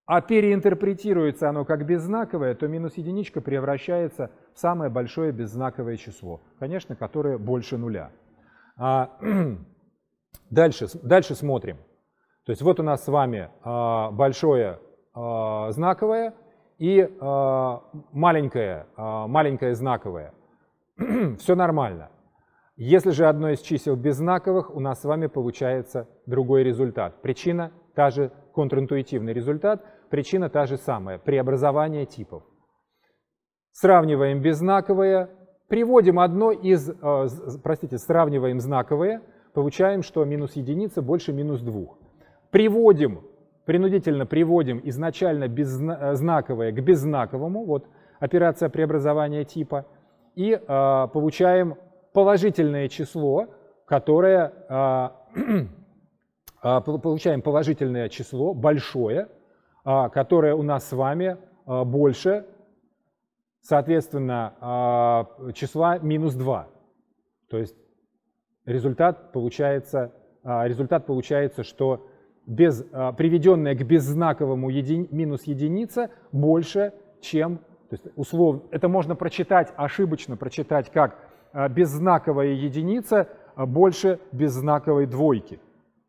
а переинтерпретируется оно как беззнаковое, то минус единичка превращается в самое большое беззнаковое число, конечно, которое больше нуля. А, дальше, дальше смотрим. То есть вот у нас с вами а, большое а, знаковое и а, маленькое, а, маленькое знаковое. Все нормально. Если же одно из чисел беззнаковых, у нас с вами получается другой результат. Причина та же, контринтуитивный результат, причина та же самая, преобразование типов. Сравниваем беззнаковое, приводим одно из, э, простите, сравниваем знаковое, получаем, что минус единица больше минус двух. Приводим, принудительно приводим изначально беззнаковое к беззнаковому, вот операция преобразования типа, и э, получаем положительное число, которое, э, э, получаем положительное число, большое, э, которое у нас с вами э, больше, соответственно, э, числа минус два. То есть результат получается, э, результат получается, что без, э, приведенное к беззнаковому еди, минус единица больше, чем, то есть условно, это можно прочитать, ошибочно прочитать как беззнаковая единица больше беззнаковой двойки.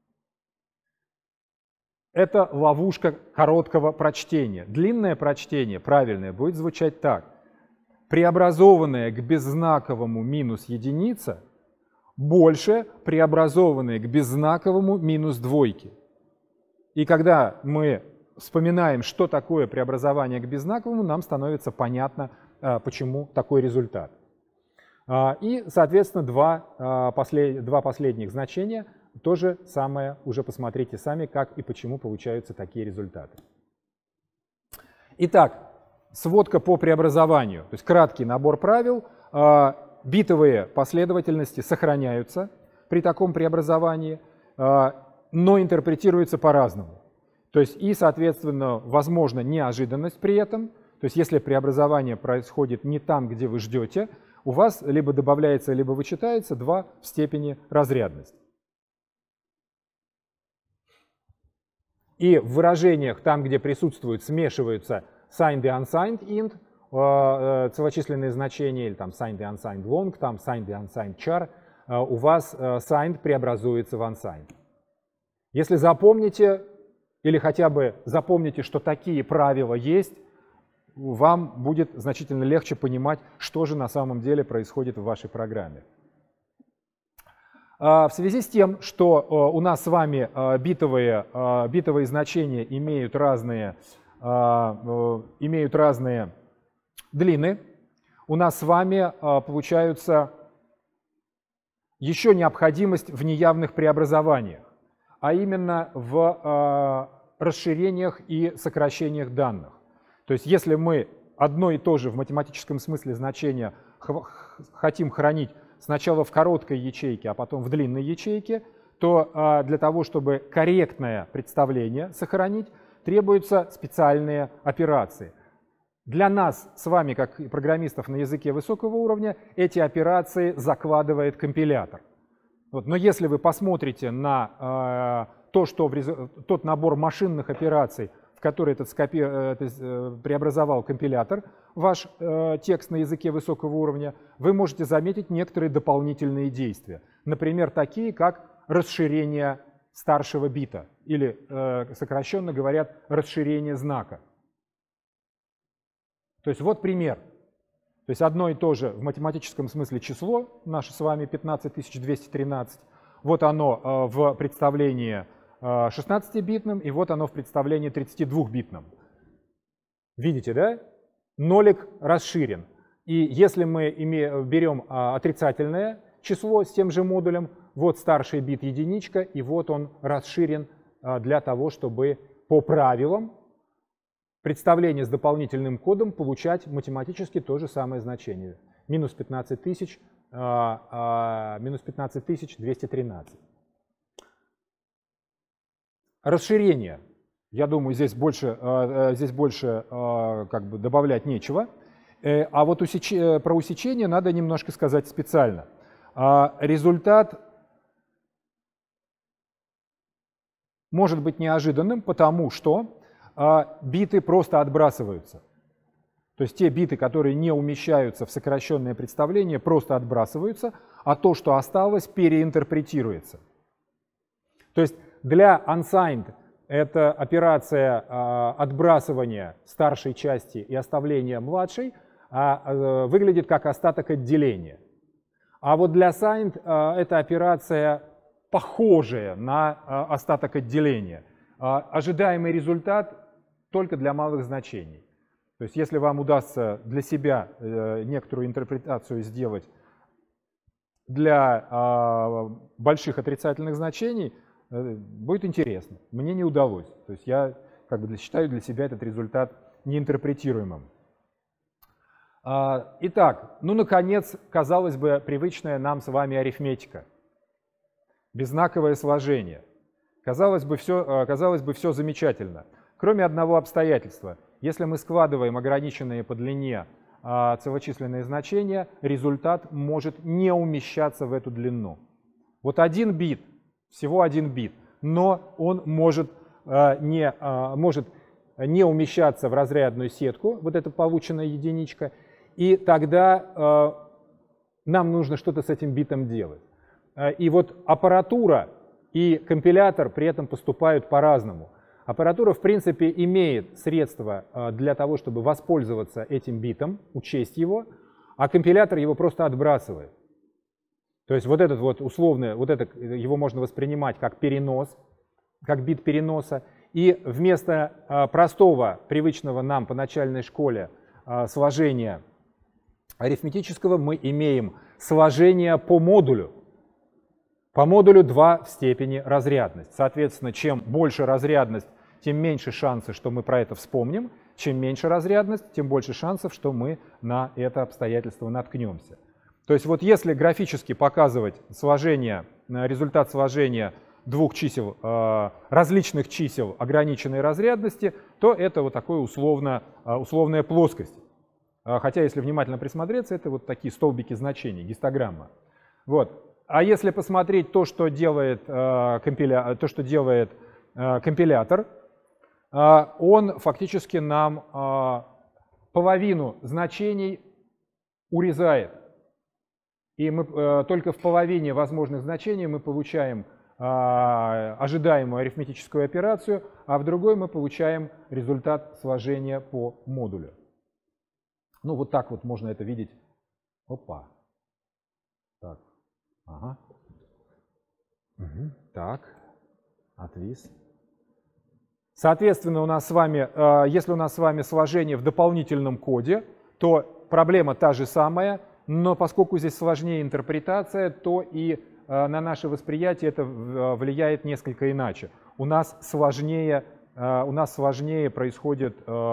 Это ловушка короткого прочтения. Длинное прочтение, правильное, будет звучать так. Преобразованное к беззнаковому минус единица больше преобразованное к беззнаковому минус двойки. И когда мы вспоминаем, что такое преобразование к беззнаковому, нам становится понятно, почему такой результат. И, соответственно, два, послед... два последних значения, то же самое, уже посмотрите сами, как и почему получаются такие результаты. Итак, сводка по преобразованию, то есть краткий набор правил. Битовые последовательности сохраняются при таком преобразовании, но интерпретируются по-разному. То есть и, соответственно, возможна неожиданность при этом. То есть если преобразование происходит не там, где вы ждете, у вас либо добавляется, либо вычитается два в степени разрядности. И в выражениях, там, где присутствуют, смешиваются signed и unsigned int, целочисленные значения, или там signed и unsigned long, там signed и unsigned char, у вас signed преобразуется в unsigned. Если запомните, или хотя бы запомните, что такие правила есть, вам будет значительно легче понимать, что же на самом деле происходит в вашей программе. В связи с тем, что у нас с вами битовые, битовые значения имеют разные, имеют разные длины, у нас с вами получается еще необходимость в неявных преобразованиях, а именно в расширениях и сокращениях данных. То есть если мы одно и то же в математическом смысле значение хотим хранить сначала в короткой ячейке, а потом в длинной ячейке, то для того, чтобы корректное представление сохранить, требуются специальные операции. Для нас с вами, как программистов на языке высокого уровня, эти операции закладывает компилятор. Вот. Но если вы посмотрите на э, то, что в, тот набор машинных операций, в который этот, скопи, этот преобразовал компилятор, ваш э, текст на языке высокого уровня, вы можете заметить некоторые дополнительные действия. Например, такие, как расширение старшего бита, или, э, сокращенно говорят, расширение знака. То есть вот пример. То есть одно и то же в математическом смысле число, наше с вами пятнадцать тысяч двести тринадцать, вот оно э, в представлении шестнадцатибитном, и вот оно в представлении тридцатидвухбитном. Видите, да? Нолик расширен. И если мы берем отрицательное число с тем же модулем, вот старший бит единичка, и вот он расширен для того, чтобы по правилам представление с дополнительным кодом получать математически то же самое значение. Минус пятнадцать тысяч, минус пятнадцать тысяч двести тринадцать. Расширение. Я думаю, здесь больше, здесь больше как бы добавлять нечего. А вот усеч... про усечение надо немножко сказать специально. Результат может быть неожиданным, потому что биты просто отбрасываются. То есть те биты, которые не умещаются в сокращенное представление, просто отбрасываются, а то, что осталось, переинтерпретируется. То есть для unsigned это операция э, отбрасывания старшей части и оставления младшей, а, э, выглядит как остаток отделения. А вот для signed э, это операция, похожая на э, остаток отделения. Э, ожидаемый результат только для малых значений. То есть если вам удастся для себя э, некоторую интерпретацию сделать для э, больших отрицательных значений, э, будет интересно. Мне не удалось. То есть я как бы считаю для себя этот результат неинтерпретируемым. Э, итак, ну, наконец, казалось бы, привычная нам с вами арифметика. Беззнаковое сложение. Казалось бы, все, э, казалось бы, все замечательно. Кроме одного обстоятельства. Если мы складываем ограниченные по длине э, целочисленные значения, результат может не умещаться в эту длину. Вот один бит, всего один бит, но он может, э, не, э, может не умещаться в разрядную сетку, вот эта полученная единичка, и тогда э, нам нужно что-то с этим битом делать. Э, и вот аппаратура и компилятор при этом поступают по-разному. Аппаратура, в принципе, имеет средства для того, чтобы воспользоваться этим битом, учесть его, а компилятор его просто отбрасывает. То есть вот этот вот условный, вот это, его можно воспринимать как перенос, как бит переноса, и вместо простого, привычного нам по начальной школе сложения арифметического мы имеем сложение по модулю. По модулю два в степени разрядность. Соответственно, чем больше разрядность, тем меньше шансы, что мы про это вспомним. Чем меньше разрядность, тем больше шансов, что мы на это обстоятельство наткнемся. То есть вот если графически показывать сложение, результат сложения двух чисел, различных чисел ограниченной разрядности, то это вот такая условно, условная плоскость. Хотя если внимательно присмотреться, это вот такие столбики значений, гистограмма. Вот. А если посмотреть то, что делает, э, компиля... то, что делает э, компилятор, э, он фактически нам э, половину значений урезает. И мы, э, только в половине возможных значений мы получаем э, ожидаемую арифметическую операцию, а в другой мы получаем результат сложения по модулю. Ну вот так вот можно это видеть. Опа. Так. Ага. Угу. Так, отвис. Соответственно, у нас с вами, если у нас с вами сложение в дополнительном коде, то проблема та же самая, но поскольку здесь сложнее интерпретация, то и на наше восприятие это влияет несколько иначе. У нас сложнее, у нас сложнее происходит,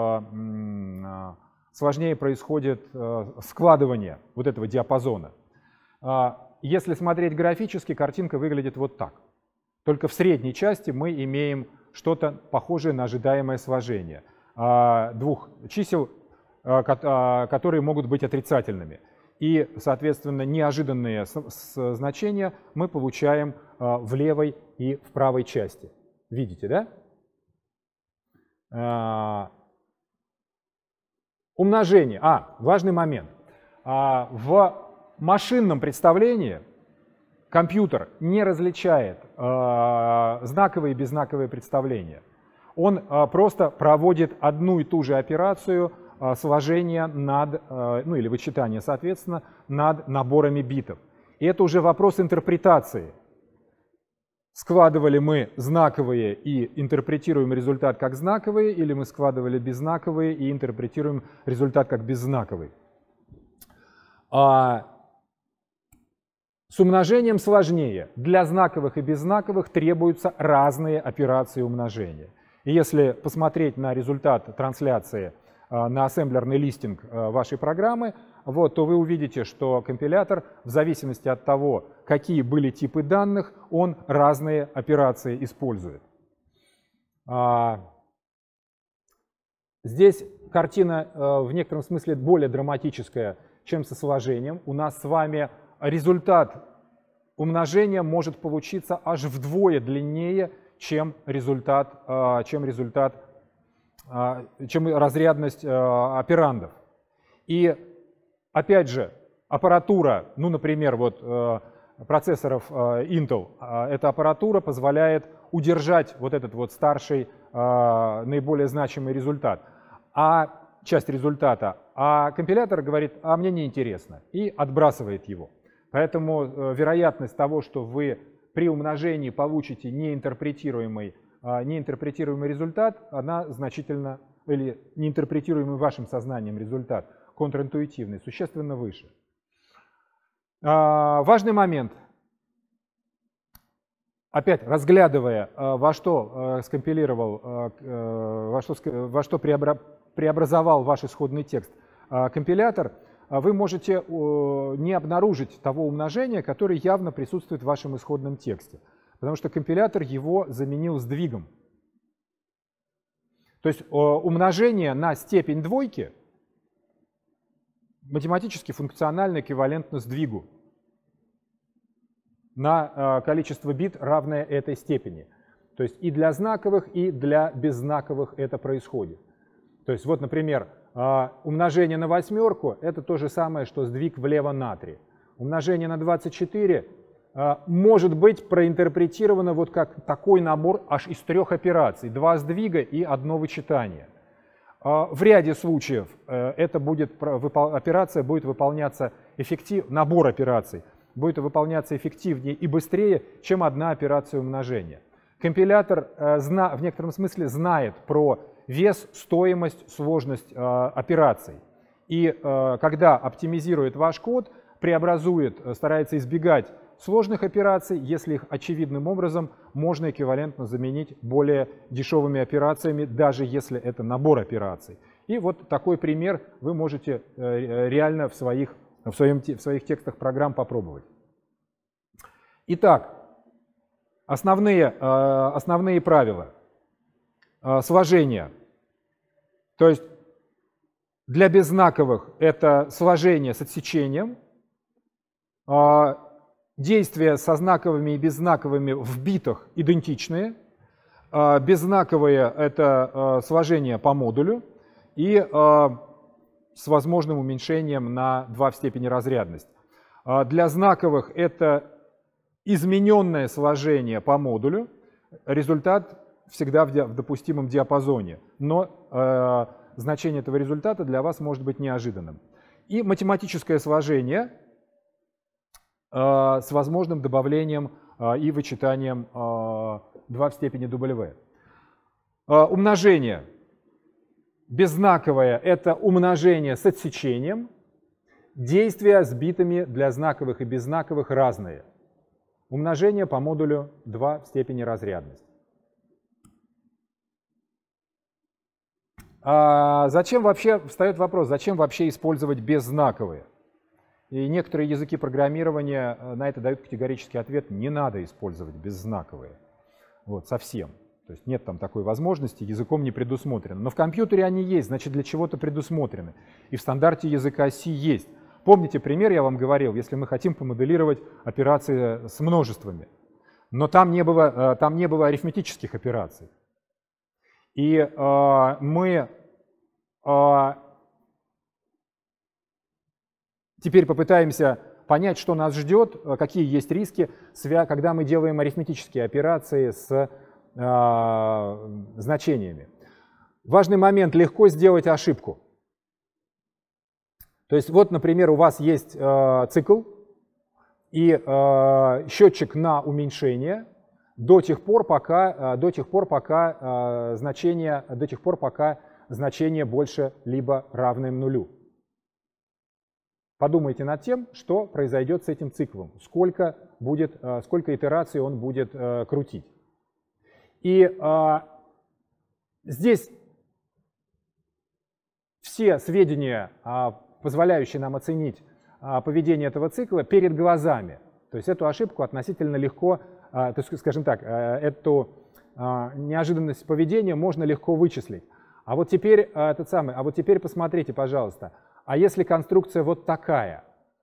сложнее происходит складывание вот этого диапазона. Если смотреть графически, картинка выглядит вот так. Только в средней части мы имеем что-то похожее на ожидаемое сложение двух чисел, которые могут быть отрицательными. И, соответственно, неожиданные значения мы получаем в левой и в правой части. Видите, да? Умножение. А, важный момент. В машинном представлении компьютер не различает э, знаковые и беззнаковые представления. Он э, просто проводит одну и ту же операцию э, сложения над, э, ну или вычитания, соответственно, над наборами битов. И это уже вопрос интерпретации. Складывали мы знаковые и интерпретируем результат как знаковые, или мы складывали беззнаковые и интерпретируем результат как беззнаковый. А с умножением сложнее. Для знаковых и беззнаковых требуются разные операции умножения. И если посмотреть на результат трансляции на ассемблерный листинг вашей программы, вот, то вы увидите, что компилятор, в зависимости от того, какие были типы данных, он разные операции использует. Здесь картина в некотором смысле более драматическая, чем со сложением. У нас с вами результат умножения может получиться аж вдвое длиннее, чем результат, чем результат чем разрядность операндов. И опять же, аппаратура, ну, например, вот процессоров Intel, эта аппаратура позволяет удержать вот этот вот старший, наиболее значимый результат, а часть результата, а компилятор говорит, а мне не интересно, и отбрасывает его. Поэтому вероятность того, что вы при умножении получите неинтерпретируемый, неинтерпретируемый результат, она значительно, или неинтерпретируемый вашим сознанием результат, контринтуитивный, существенно выше. Важный момент. Опять, разглядывая, во что скомпилировал, во что, во что преобразовал ваш исходный текст компилятор, вы можете не обнаружить того умножения, которое явно присутствует в вашем исходном тексте. Потому что компилятор его заменил сдвигом. То есть умножение на степень двойки математически функционально эквивалентно сдвигу на количество бит, равное этой степени. То есть и для знаковых, и для беззнаковых это происходит. То есть вот, например, умножение на восьмерку – это то же самое, что сдвиг влево на три. Умножение на двадцать четыре может быть проинтерпретировано вот как такой набор аж из трех операций. Два сдвига и одно вычитание. В ряде случаев эта будет, операция будет выполняться эффективно, набор операций будет выполняться эффективнее и быстрее, чем одна операция умножения. Компилятор в некотором смысле знает про вес, стоимость, сложность операций. И когда оптимизирует ваш код, преобразует, старается избегать сложных операций, если их очевидным образом можно эквивалентно заменить более дешевыми операциями, даже если это набор операций. И вот такой пример вы можете реально в своих, в своем, в своих текстах программ попробовать. Итак, основные, основные правила. Сложение. То есть для беззнаковых это сложение с отсечением. Действия со знаковыми и беззнаковыми в битах идентичные. Беззнаковые — это сложение по модулю и с возможным уменьшением на два в степени разрядность. Для знаковых это измененное сложение по модулю. Результат всегда в допустимом диапазоне, но значение этого результата для вас может быть неожиданным. И математическое сложение с возможным добавлением и вычитанием два в степени W. Умножение. Беззнаковое — это умножение с отсечением. Действия с битами для знаковых и беззнаковых разные. Умножение по модулю два в степени разрядность. А зачем вообще, встает вопрос, зачем вообще использовать беззнаковые? И некоторые языки программирования на это дают категорический ответ: не надо использовать беззнаковые. Вот, совсем. То есть нет там такой возможности, языком не предусмотрено. Но в компьютере они есть, значит для чего-то предусмотрены. И в стандарте языка C есть. Помните пример, я вам говорил, если мы хотим помоделировать операции с множествами, но там не было, там не было арифметических операций. И э, мы э, теперь попытаемся понять, что нас ждет, какие есть риски, когда мы делаем арифметические операции с э, значениями. Важный момент: легко сделать ошибку. То есть вот, например, у вас есть э, цикл и э, счетчик на уменьшение до тех пор, пока, э, до тех пор, пока, э, значение, до тех пор, пока значение больше либо равное нулю. Подумайте над тем, что произойдет с этим циклом, сколько, будет, э, сколько итераций он будет э, крутить. И э, здесь все сведения, э, позволяющие нам оценить э, поведение этого цикла, перед глазами. То есть эту ошибку относительно легко, э, то есть, скажем так, э, эту э, неожиданность поведения можно легко вычислить. А вот теперь, э, этот самый, а вот теперь посмотрите, пожалуйста, а если конструкция вот такая?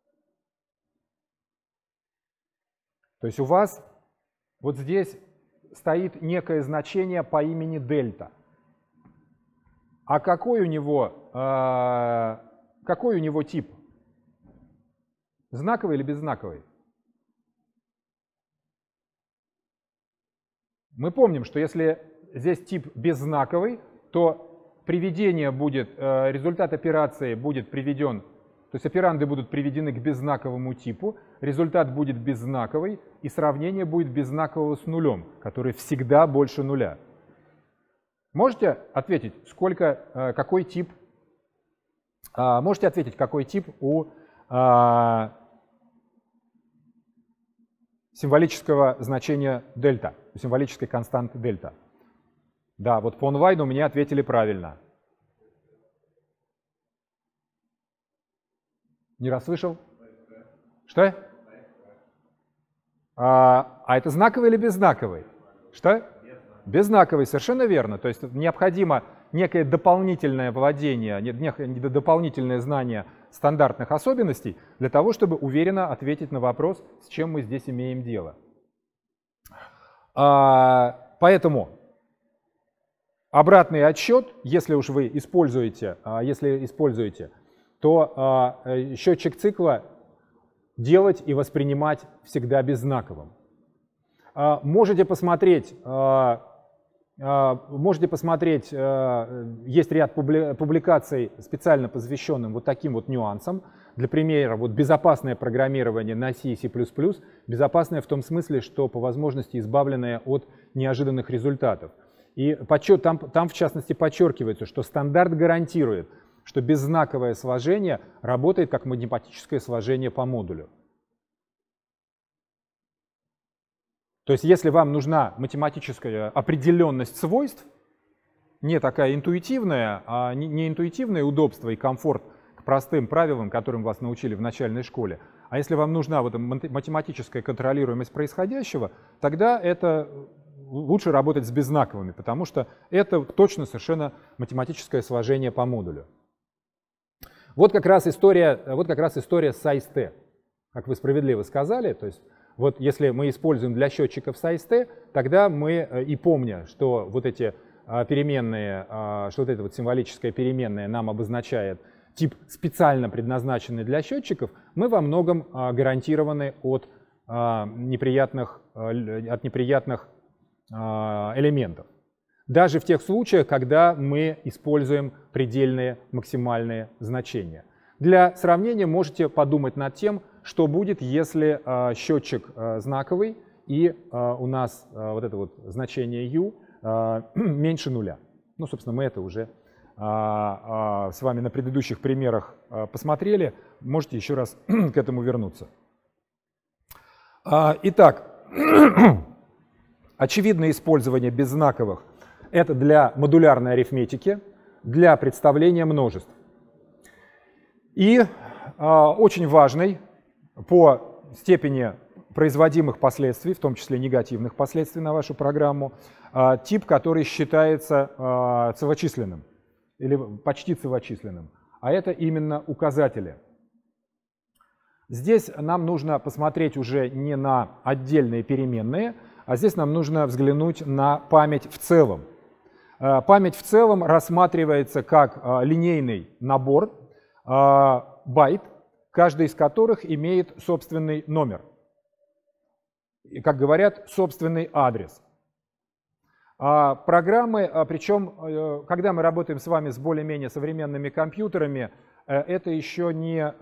То есть у вас вот здесь стоит некое значение по имени дельта. А какой у него, э, какой у него тип? Знаковый или беззнаковый? Мы помним, что если здесь тип беззнаковый, то приведение будет, э, результат операции будет приведен, то есть операнды будут приведены к беззнаковому типу, результат будет беззнаковый, и сравнение будет беззнакового с нулем, который всегда больше нуля. Можете ответить, сколько, э, какой тип, э, можете ответить, какой тип у э, символического значения дельта, у символической константы дельта? Да, вот фон Вайну мне ответили правильно. Не расслышал? Что? А, а это знаковый или беззнаковый? Что? Беззнаковый, совершенно верно. То есть необходимо некое дополнительное владение, некое дополнительное знание стандартных особенностей для того, чтобы уверенно ответить на вопрос, с чем мы здесь имеем дело. А, поэтому обратный отсчет, если уж вы используете, если используете, то счетчик цикла делать и воспринимать всегда беззнаковым. Можете посмотреть, можете посмотреть, есть ряд публикаций, специально посвященным вот таким вот нюансам. Для примера, вот безопасное программирование на C и C++, безопасное в том смысле, что по возможности избавленное от неожиданных результатов. И подсчет, там, там в частности подчеркивается, что стандарт гарантирует, что беззнаковое сложение работает как математическое сложение по модулю. То есть если вам нужна математическая определенность свойств, не такая интуитивная, а не интуитивное удобство и комфорт к простым правилам, которым вас научили в начальной школе, а если вам нужна вот математическая контролируемость происходящего, тогда это лучше работать с беззнаковыми, потому что это точно совершенно математическое сложение по модулю. Вот как раз история, вот как раз история с size-t, как вы справедливо сказали. То есть вот если мы используем для счетчиков size-t, тогда мы, и помня, что вот эти переменные, что вот эта вот символическая переменная нам обозначает тип специально предназначенный для счетчиков, мы во многом гарантированы от неприятных, от неприятных элементов. Даже в тех случаях, когда мы используем предельные максимальные значения. Для сравнения можете подумать над тем, что будет, если э, счетчик э, знаковый и э, у нас э, вот это вот значение u э, меньше нуля. Ну, собственно, мы это уже э, э, с вами на предыдущих примерах э, посмотрели. Можете еще раз к этому вернуться. Э, итак, очевидное использование беззнаковых — это для модулярной арифметики, для представления множеств. И э, очень важный по степени производимых последствий, в том числе негативных последствий на вашу программу, э, тип, который считается э, целочисленным или почти целочисленным, а это именно указатели. Здесь нам нужно посмотреть уже не на отдельные переменные, а здесь нам нужно взглянуть на память в целом. Память в целом рассматривается как линейный набор байт, каждый из которых имеет собственный номер. И, как говорят, собственный адрес. Программы, причем, когда мы работаем с вами с более-менее современными компьютерами, это еще не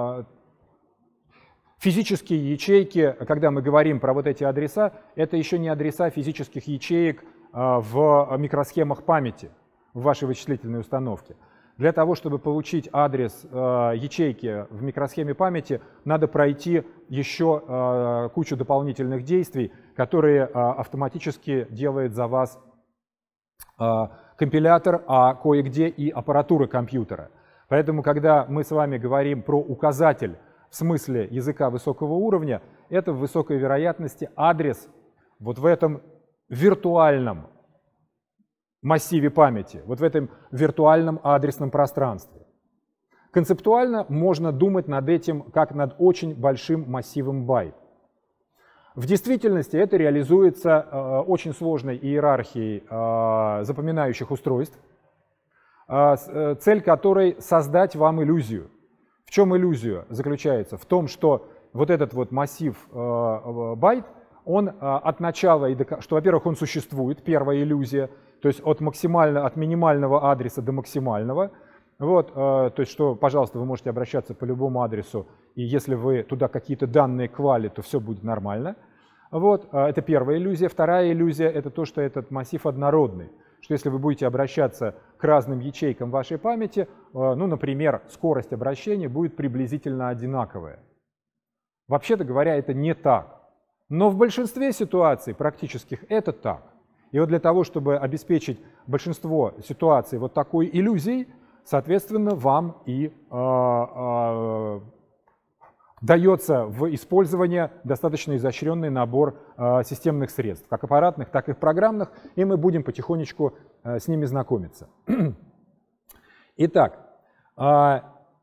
физические ячейки, когда мы говорим про вот эти адреса, это еще не адреса физических ячеек в микросхемах памяти в вашей вычислительной установке. Для того, чтобы получить адрес ячейки в микросхеме памяти, надо пройти еще кучу дополнительных действий, которые автоматически делает за вас компилятор, а кое-где и аппаратура компьютера. Поэтому, когда мы с вами говорим про указатель в смысле языка высокого уровня, это в высокой вероятности адрес вот в этом виртуальном массиве памяти, вот в этом виртуальном адресном пространстве. Концептуально можно думать над этим как над очень большим массивом байт. В действительности это реализуется э, очень сложной иерархией э, запоминающих устройств, цель которой создать вам иллюзию. В чем иллюзия заключается? В том, что вот этот вот массив байт, он от начала и до, что, во-первых, он существует, первая иллюзия, то есть от, максимально, от минимального адреса до максимального. Вот, то есть, что, пожалуйста, вы можете обращаться по любому адресу, и если вы туда какие-то данные клали, то все будет нормально. Вот, это первая иллюзия. Вторая иллюзия — это то, что этот массив однородный, что если вы будете обращаться к разным ячейкам вашей памяти, ну, например, скорость обращения будет приблизительно одинаковая. Вообще-то говоря, это не так. Но в большинстве ситуаций практических это так. И вот для того, чтобы обеспечить большинство ситуаций вот такой иллюзией, соответственно, вам и э, э, дается в использование достаточно изощренный набор э, системных средств, как аппаратных, так и программных, и мы будем потихонечку э, с ними знакомиться. Итак, э,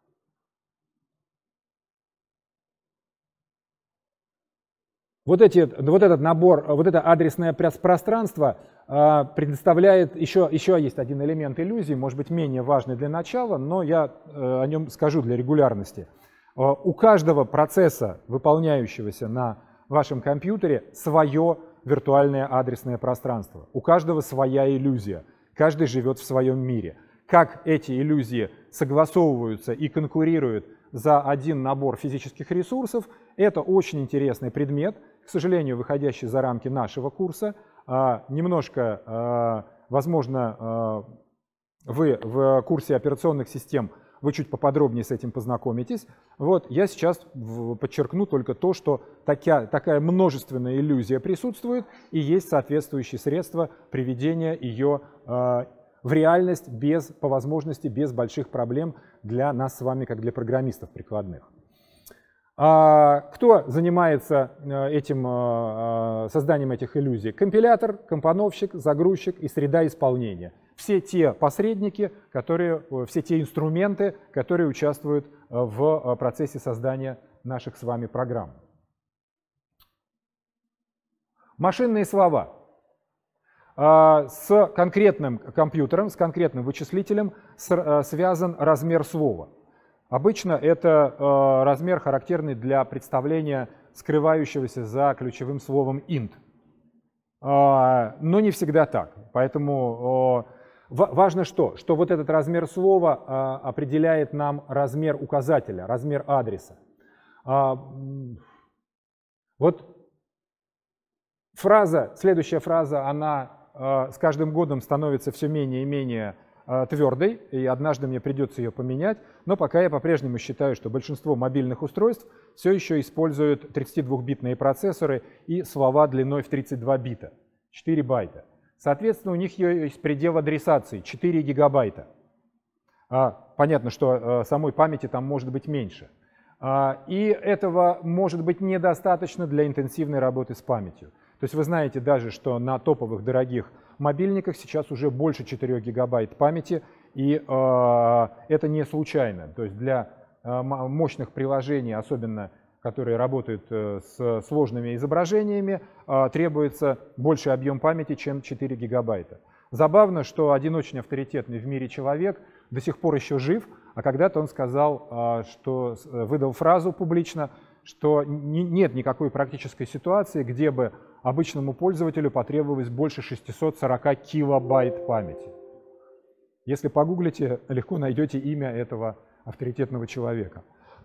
Вот, эти, вот этот набор, вот это адресное пространство э, предоставляет, еще, еще есть один элемент иллюзии, может быть менее важный для начала, но я э, о нем скажу для регулярности. Э, у каждого процесса, выполняющегося на вашем компьютере, свое виртуальное адресное пространство. У каждого своя иллюзия, каждый живет в своем мире. Как эти иллюзии согласовываются и конкурируют за один набор физических ресурсов, это очень интересный предмет, к сожалению, выходящий за рамки нашего курса. Немножко, возможно, вы в курсе операционных систем, вы чуть поподробнее с этим познакомитесь. Вот, я сейчас подчеркну только то, что такая, такая множественная иллюзия присутствует, и есть соответствующие средства приведения ее в реальность без, по возможности без больших проблем для нас с вами, как для программистов прикладных. Кто занимается этим, созданием этих иллюзий? Компилятор, компоновщик, загрузчик и среда исполнения. Все те посредники, которые, все те инструменты, которые участвуют в процессе создания наших с вами программ. Машинные слова. С конкретным компьютером, с конкретным вычислителем связан размер слова. Обычно это э, размер, характерный для представления скрывающегося за ключевым словом int. Э, но не всегда так. Поэтому э, важно что? Что вот этот размер слова э, определяет нам размер указателя, размер адреса. Э, вот фраза, следующая фраза, она э, с каждым годом становится все менее и менее твердой, и однажды мне придется ее поменять, но пока я по-прежнему считаю, что большинство мобильных устройств все еще используют тридцатидвухбитные процессоры и слова длиной в тридцать два бита, четыре байта. Соответственно, у них есть предел адресации четыре гигабайта. Понятно, что самой памяти там может быть меньше. И этого может быть недостаточно для интенсивной работы с памятью. То есть вы знаете даже, что на топовых дорогих мобильниках сейчас уже больше четырёх гигабайт памяти, и э, это не случайно. То есть для э, мощных приложений, особенно которые работают э, с сложными изображениями, э, требуется больший объем памяти, чем четыре гигабайта. Забавно, что один очень авторитетный в мире человек до сих пор еще жив, а когда-то он сказал, э, что выдал фразу публично, что нет никакой практической ситуации, где бы обычному пользователю потребовалось больше шестисот сорока килобайт памяти. Если погуглите, легко найдете имя этого авторитетного человека.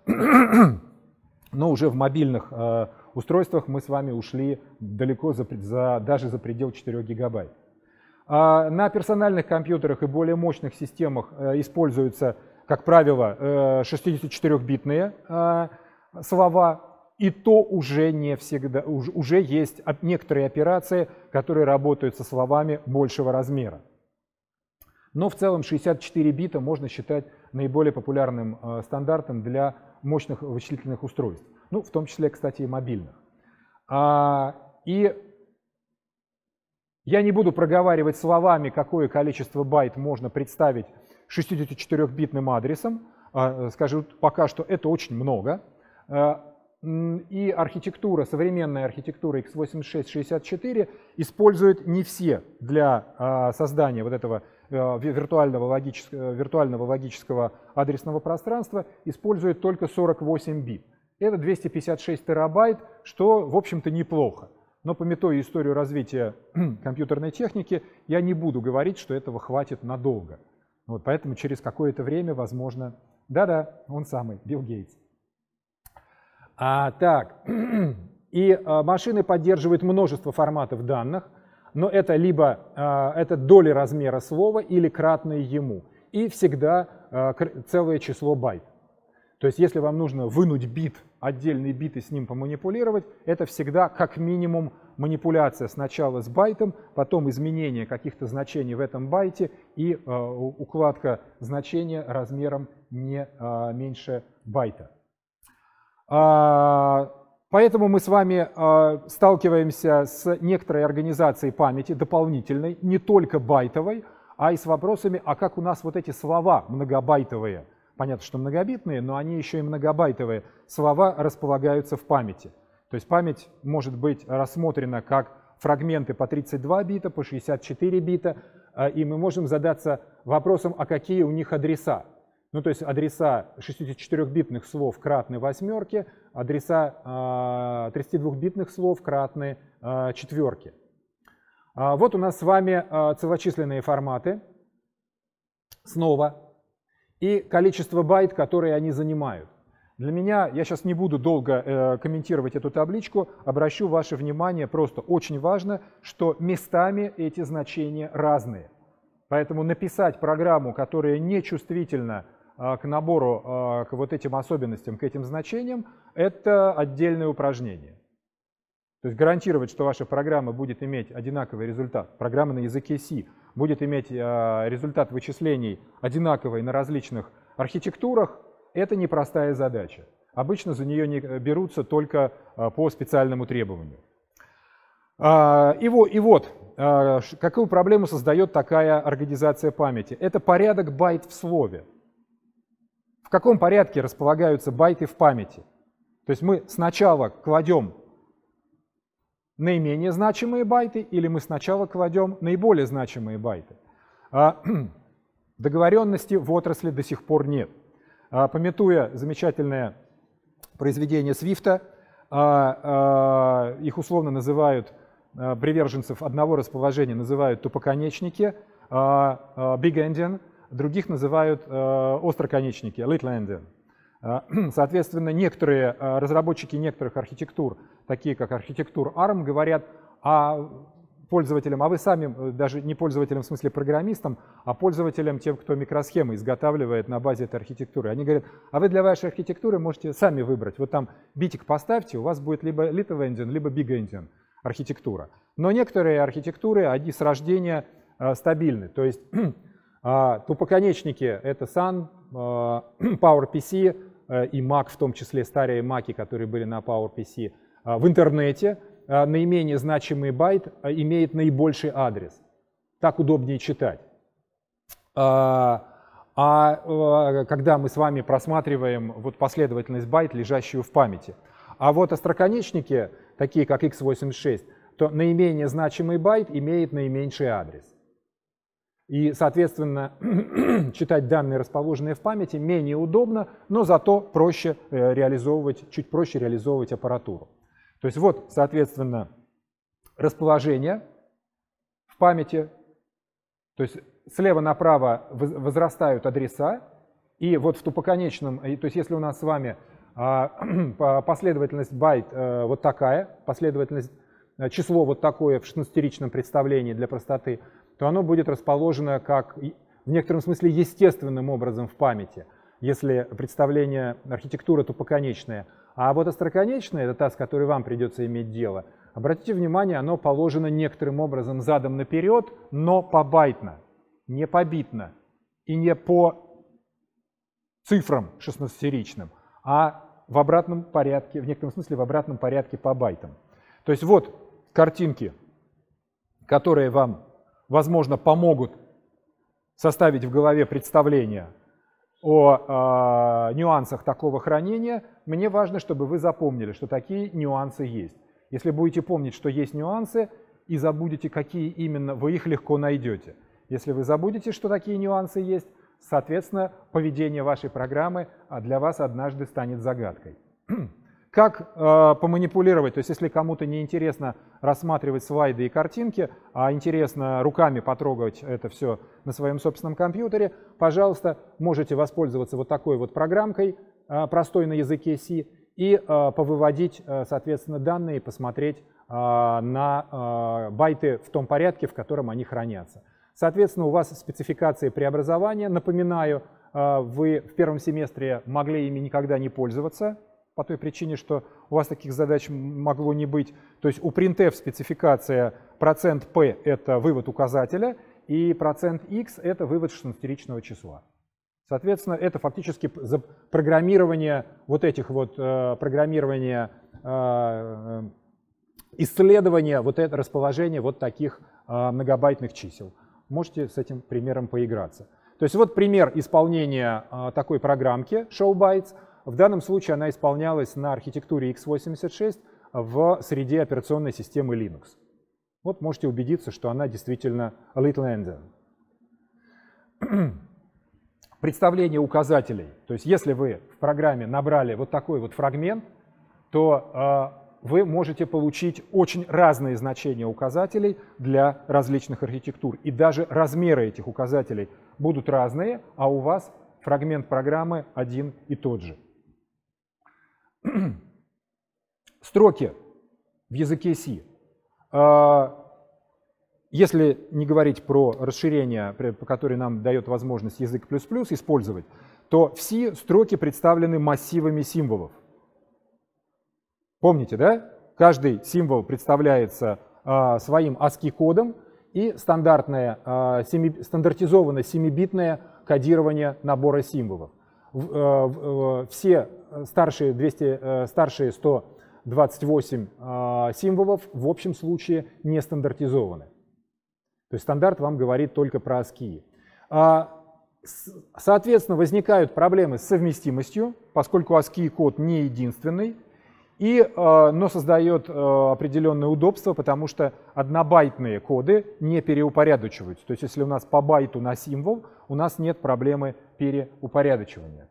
Но уже в мобильных э, устройствах мы с вами ушли далеко, за, за, даже за предел четырёх гигабайт. А на персональных компьютерах и более мощных системах э, используются, как правило, э, шестидесятичетырёхбитные э, слова. И то уже не всегда, уже, уже есть некоторые операции, которые работают со словами большего размера. Но в целом шестьдесят четыре бита можно считать наиболее популярным э, стандартом для мощных вычислительных устройств. Ну, в том числе, кстати, и мобильных. А, и я не буду проговаривать словами, какое количество байт можно представить шестидесятичетырёхбитным адресом. А, скажу пока что это очень много. А, И архитектура, современная архитектура икс восемьдесят шесть шестьдесят четыре использует не все для а, создания вот этого виртуального логического, виртуального логического адресного пространства использует только сорок восемь бит. Это двести пятьдесят шесть терабайт, что, в общем-то, неплохо. Но, памятуя историю развития компьютерной техники, я не буду говорить, что этого хватит надолго. Вот, поэтому через какое-то время, возможно... Да-да, он самый, Билл Гейтс. А, так, и а, машины поддерживают множество форматов данных, но это либо а, это доли размера слова или кратные ему, и всегда а, целое число байт. То есть если вам нужно вынуть бит, отдельный бит и с ним поманипулировать, это всегда как минимум манипуляция сначала с байтом, потом изменение каких-то значений в этом байте и э, укладка значения размером не э, меньше байта. А, поэтому мы с вами э, сталкиваемся с некоторой организацией памяти дополнительной, не только байтовой, а и с вопросами, а как у нас вот эти слова многобайтовые, понятно, что многобитные, но они еще и многобайтовые слова располагаются в памяти. То есть память может быть рассмотрена как фрагменты по тридцать два бита, по шестьдесят четыре бита, и мы можем задаться вопросом, а какие у них адреса. Ну, то есть адреса шестидесятичетырёхбитных слов кратны восьмерке, адреса тридцатидвухбитных слов кратны четверке. Вот у нас с вами целочисленные форматы, снова, и количество байт, которые они занимают. Для меня, я сейчас не буду долго э, комментировать эту табличку, обращу ваше внимание, просто очень важно, что местами эти значения разные. Поэтому написать программу, которая не чувствительна э, к набору, э, к вот этим особенностям, к этим значениям, это отдельное упражнение. То есть гарантировать, что ваша программа будет иметь одинаковый результат, программа на языке C будет иметь э, результат вычислений одинаковый на различных архитектурах, это непростая задача. Обычно за нее не берутся только э, по специальному требованию. Э, и, вот, и вот э, какую проблему создает такая организация памяти? Это порядок байт в слове. В каком порядке располагаются байты в памяти? То есть мы сначала кладем наименее значимые байты, или мы сначала кладем наиболее значимые байты. Договоренности в отрасли до сих пор нет. Памятуя замечательное произведение Свифта, их условно называют, приверженцев одного расположения называют тупоконечники, big endian, других называют остроконечники, little endian. Соответственно, некоторые разработчики некоторых архитектур, такие как архитектура арм, говорят о пользователям, а вы сами, даже не пользователям в смысле программистам, а пользователям, тем, кто микросхемы изготавливает на базе этой архитектуры. Они говорят, а вы для вашей архитектуры можете сами выбрать. Вот там битик поставьте, у вас будет либо little endian, либо big endian архитектура. Но некоторые архитектуры, они с рождения э, стабильны. То есть э, тупоконечники — это Sun, э, PowerPC, и Mac, в том числе старые Mac, которые были на PowerPC, в интернете наименее значимый байт имеет наибольший адрес. Так удобнее читать. А когда мы с вами просматриваем вот последовательность байт, лежащую в памяти. А вот остроконечники, такие как икс восемьдесят шесть, то наименее значимый байт имеет наименьший адрес. И, соответственно, читать данные, расположенные в памяти, менее удобно, но зато проще реализовывать, чуть проще реализовывать аппаратуру. То есть вот, соответственно, расположение в памяти. То есть слева направо возрастают адреса. И вот в тупоконечном, то есть если у нас с вами последовательность байт вот такая, последовательность, число вот такое в шестнадцатеричном представлении для простоты, то оно будет расположено как в некотором смысле естественным образом в памяти, если представление архитектуры тупоконечная. А вот остроконечная, это та, с которой вам придется иметь дело, обратите внимание, оно положено некоторым образом задом наперед, но побайтно, не побитно и не по цифрам шестнадцатеричным, а в обратном порядке, в некотором смысле в обратном порядке по байтам. То есть вот картинки, которые вам, возможно, помогут составить в голове представление о э, нюансах такого хранения. Мне важно, чтобы вы запомнили, что такие нюансы есть. Если будете помнить, что есть нюансы, и забудете, какие именно, вы их легко найдете. Если вы забудете, что такие нюансы есть, соответственно, поведение вашей программы для вас однажды станет загадкой. Как э, поманипулировать, то есть если кому-то не интересно рассматривать слайды и картинки, а интересно руками потрогать это все на своем собственном компьютере, пожалуйста, можете воспользоваться вот такой вот программкой, э, простой на языке C, и э, повыводить, э, соответственно, данные, посмотреть э, на э, байты в том порядке, в котором они хранятся. Соответственно, у вас спецификации преобразования. Напоминаю, э, вы в первом семестре могли ими никогда не пользоваться, по той причине, что у вас таких задач могло не быть. То есть у printf спецификация процент p — это вывод указателя, и процент x — это вывод шестнадцатеричного числа. Соответственно, это фактически программирование вот этих вот, э, программирование, э, исследование вот это расположение вот таких э, многобайтных чисел. Можете с этим примером поиграться. То есть вот пример исполнения э, такой программки showbytes. В данном случае она исполнялась на архитектуре икс восемьдесят шесть в среде операционной системы Linux. Вот можете убедиться, что она действительно a little endian. Представление указателей. То есть если вы в программе набрали вот такой вот фрагмент, то э, вы можете получить очень разные значения указателей для различных архитектур. И даже размеры этих указателей будут разные, а у вас фрагмент программы один и тот же. Строки в языке C. Если не говорить про расширение, которое нам дает возможность язык плюс плюс использовать, то в C строки представлены массивами символов. Помните, да? Каждый символ представляется своим ASCII-кодом и стандартное, стандартизованное семибитное кодирование набора символов. Все старшие, двести, старшие сто двадцать восемь символов в общем случае не стандартизованы. То есть стандарт вам говорит только про ASCII. Соответственно, возникают проблемы с совместимостью, поскольку ASCII-код не единственный, и, но создает определенное удобство, потому что однобайтные коды не переупорядочиваются. То есть если у нас по байту на символ, у нас нет проблемы переупорядочивания.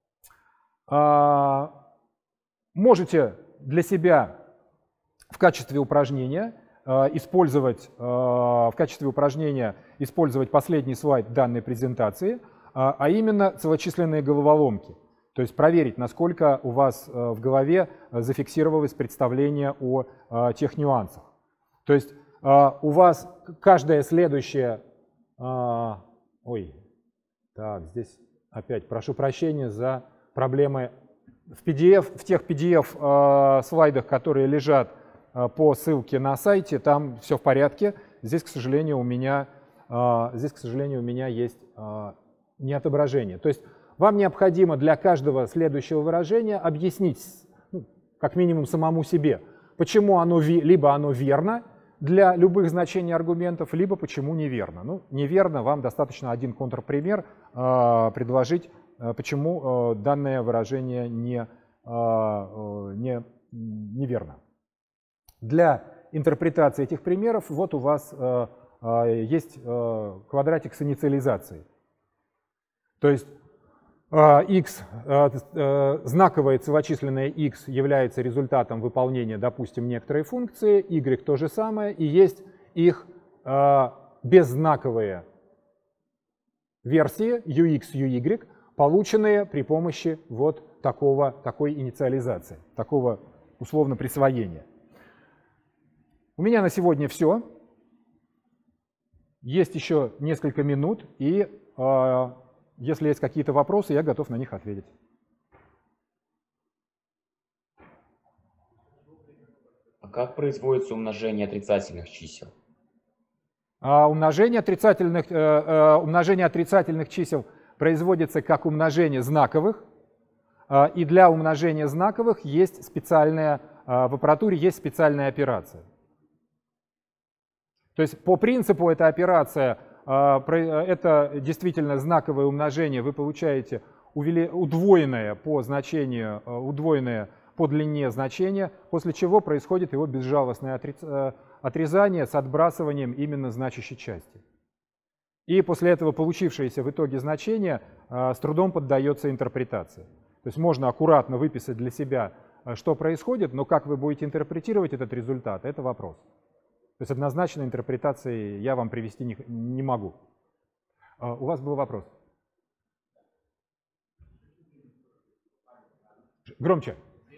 Можете для себя в качестве упражнения использовать, в качестве упражнения использовать последний слайд данной презентации, а именно целочисленные головоломки. То есть проверить, насколько у вас в голове зафиксировалось представление о тех нюансах. То есть у вас каждая следующая... Ой, так, здесь опять прошу прощения за проблемы в пи ди эф, в тех пи ди эф-слайдах, которые лежат по ссылке на сайте, там все в порядке. Здесь, к сожалению, у меня, здесь, к сожалению, у меня есть неотображение. То есть вам необходимо для каждого следующего выражения объяснить, ну, как минимум самому себе, почему оно либо оно верно для любых значений аргументов, либо почему неверно. Ну, неверно, вам достаточно один контрпример э, предложить, э, почему э, данное выражение не, э, не, неверно. Для интерпретации этих примеров вот у вас э, э, есть э, квадратик с инициализацией. То есть x, знаковое целочисленное x является результатом выполнения, допустим, некоторой функции, y то же самое, и есть их беззнаковые версии ux, uy, полученные при помощи вот такого, такой инициализации, такого условно присвоения. У меня на сегодня все. Есть еще несколько минут, и если есть какие-то вопросы, я готов на них ответить. А как производится умножение отрицательных чисел? А умножение, отрицательных, э, э, умножение отрицательных чисел производится как умножение знаковых, э, и для умножения знаковых есть специальная, э, в аппаратуре есть специальная операция. То есть по принципу эта операция, это действительно знаковое умножение, вы получаете удвоенное по значению, удвоенное по длине значение, после чего происходит его безжалостное отрезание с отбрасыванием именно значащей части. И после этого получившееся в итоге значение э, с трудом поддается интерпретации. То есть можно аккуратно выписать для себя, э, что происходит, но как вы будете интерпретировать этот результат, это вопрос. То есть однозначной интерпретации я вам привести не, не могу. Э, у вас был вопрос? Громче.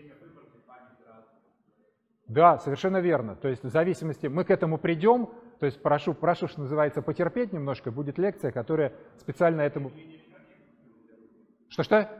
Да, совершенно верно. То есть в зависимости, мы к этому придем, то есть прошу, прошу, что называется, потерпеть немножко, будет лекция, которая специально этому... Что-что?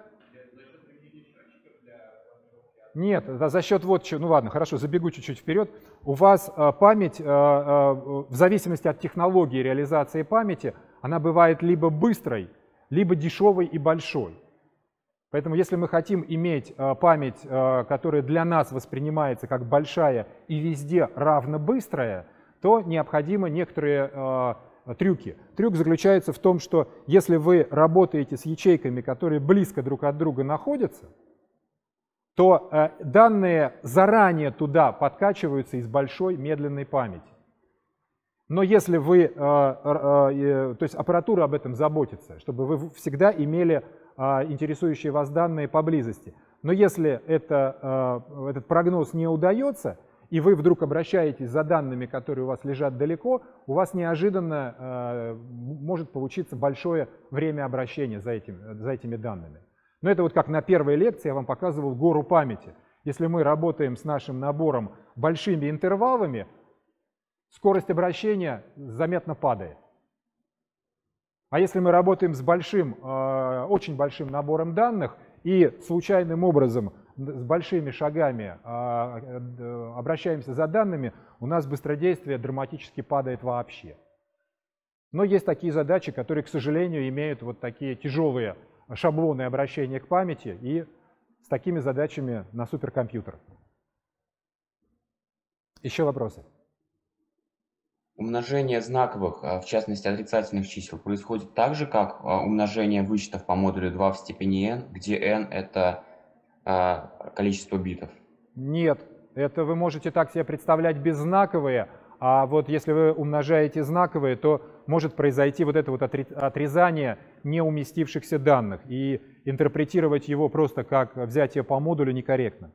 Нет, за счет вот чего, ну ладно, хорошо, забегу чуть-чуть вперед. У вас э, память, э, э, в зависимости от технологии реализации памяти, она бывает либо быстрой, либо дешевой и большой. Поэтому если мы хотим иметь э, память, э, которая для нас воспринимается как большая и везде равно быстрая, то необходимы некоторые э, трюки. Трюк заключается в том, что если вы работаете с ячейками, которые близко друг от друга находятся, то э, данные заранее туда подкачиваются из большой медленной памяти. Но если вы, э, э, э, то есть аппаратура об этом заботится, чтобы вы всегда имели интересующие вас данные поблизости. Но если это, этот прогноз не удается, и вы вдруг обращаетесь за данными, которые у вас лежат далеко, у вас неожиданно может получиться большое время обращения за, этим, за этими данными. Но это вот как на первой лекции я вам показывал гору памяти. Если мы работаем с нашим набором большими интервалами, скорость обращения заметно падает. А если мы работаем с большим, очень большим набором данных и случайным образом с большими шагами обращаемся за данными, у нас быстродействие драматически падает вообще. Но есть такие задачи, которые, к сожалению, имеют вот такие тяжелые шаблоны обращения к памяти, и с такими задачами на суперкомпьютер. Еще вопросы? Умножение знаковых, в частности отрицательных чисел, происходит так же, как умножение вычетов по модулю два в степени n, где n — это количество битов? Нет, это вы можете так себе представлять беззнаковые, а вот если вы умножаете знаковые, то может произойти вот это вот отрезание неуместившихся данных, и интерпретировать его просто как взятие по модулю некорректно.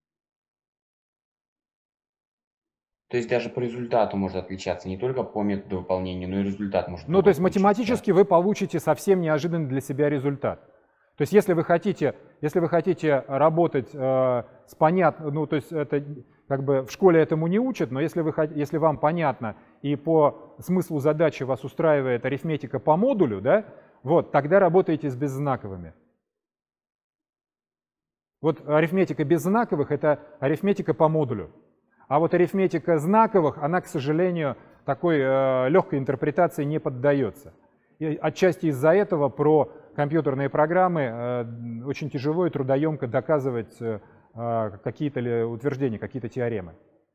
То есть даже по результату может отличаться, не только по методу выполнения, но и результат может. Ну, то есть математически вы получите совсем неожиданный для себя результат. То есть если вы хотите, если вы хотите работать э, с понятным, ну, то есть это как бы в школе этому не учат, но если, вы, если вам понятно и по смыслу задачи вас устраивает арифметика по модулю, да, вот, тогда работаете с беззнаковыми. Вот арифметика беззнаковых — это арифметика по модулю. А вот арифметика знаковых, она, к сожалению, такой э, легкой интерпретации не поддается. И отчасти из-за этого про компьютерные программы э, очень тяжело и трудоемко доказывать э, какие-то утверждения, какие-то теоремы.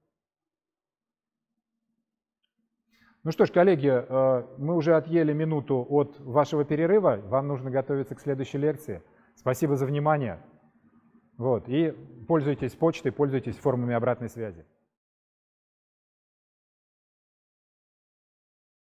Ну что ж, коллеги, э, мы уже отъели минуту от вашего перерыва, вам нужно готовиться к следующей лекции. Спасибо за внимание. Вот, и пользуйтесь почтой, пользуйтесь формами обратной связи.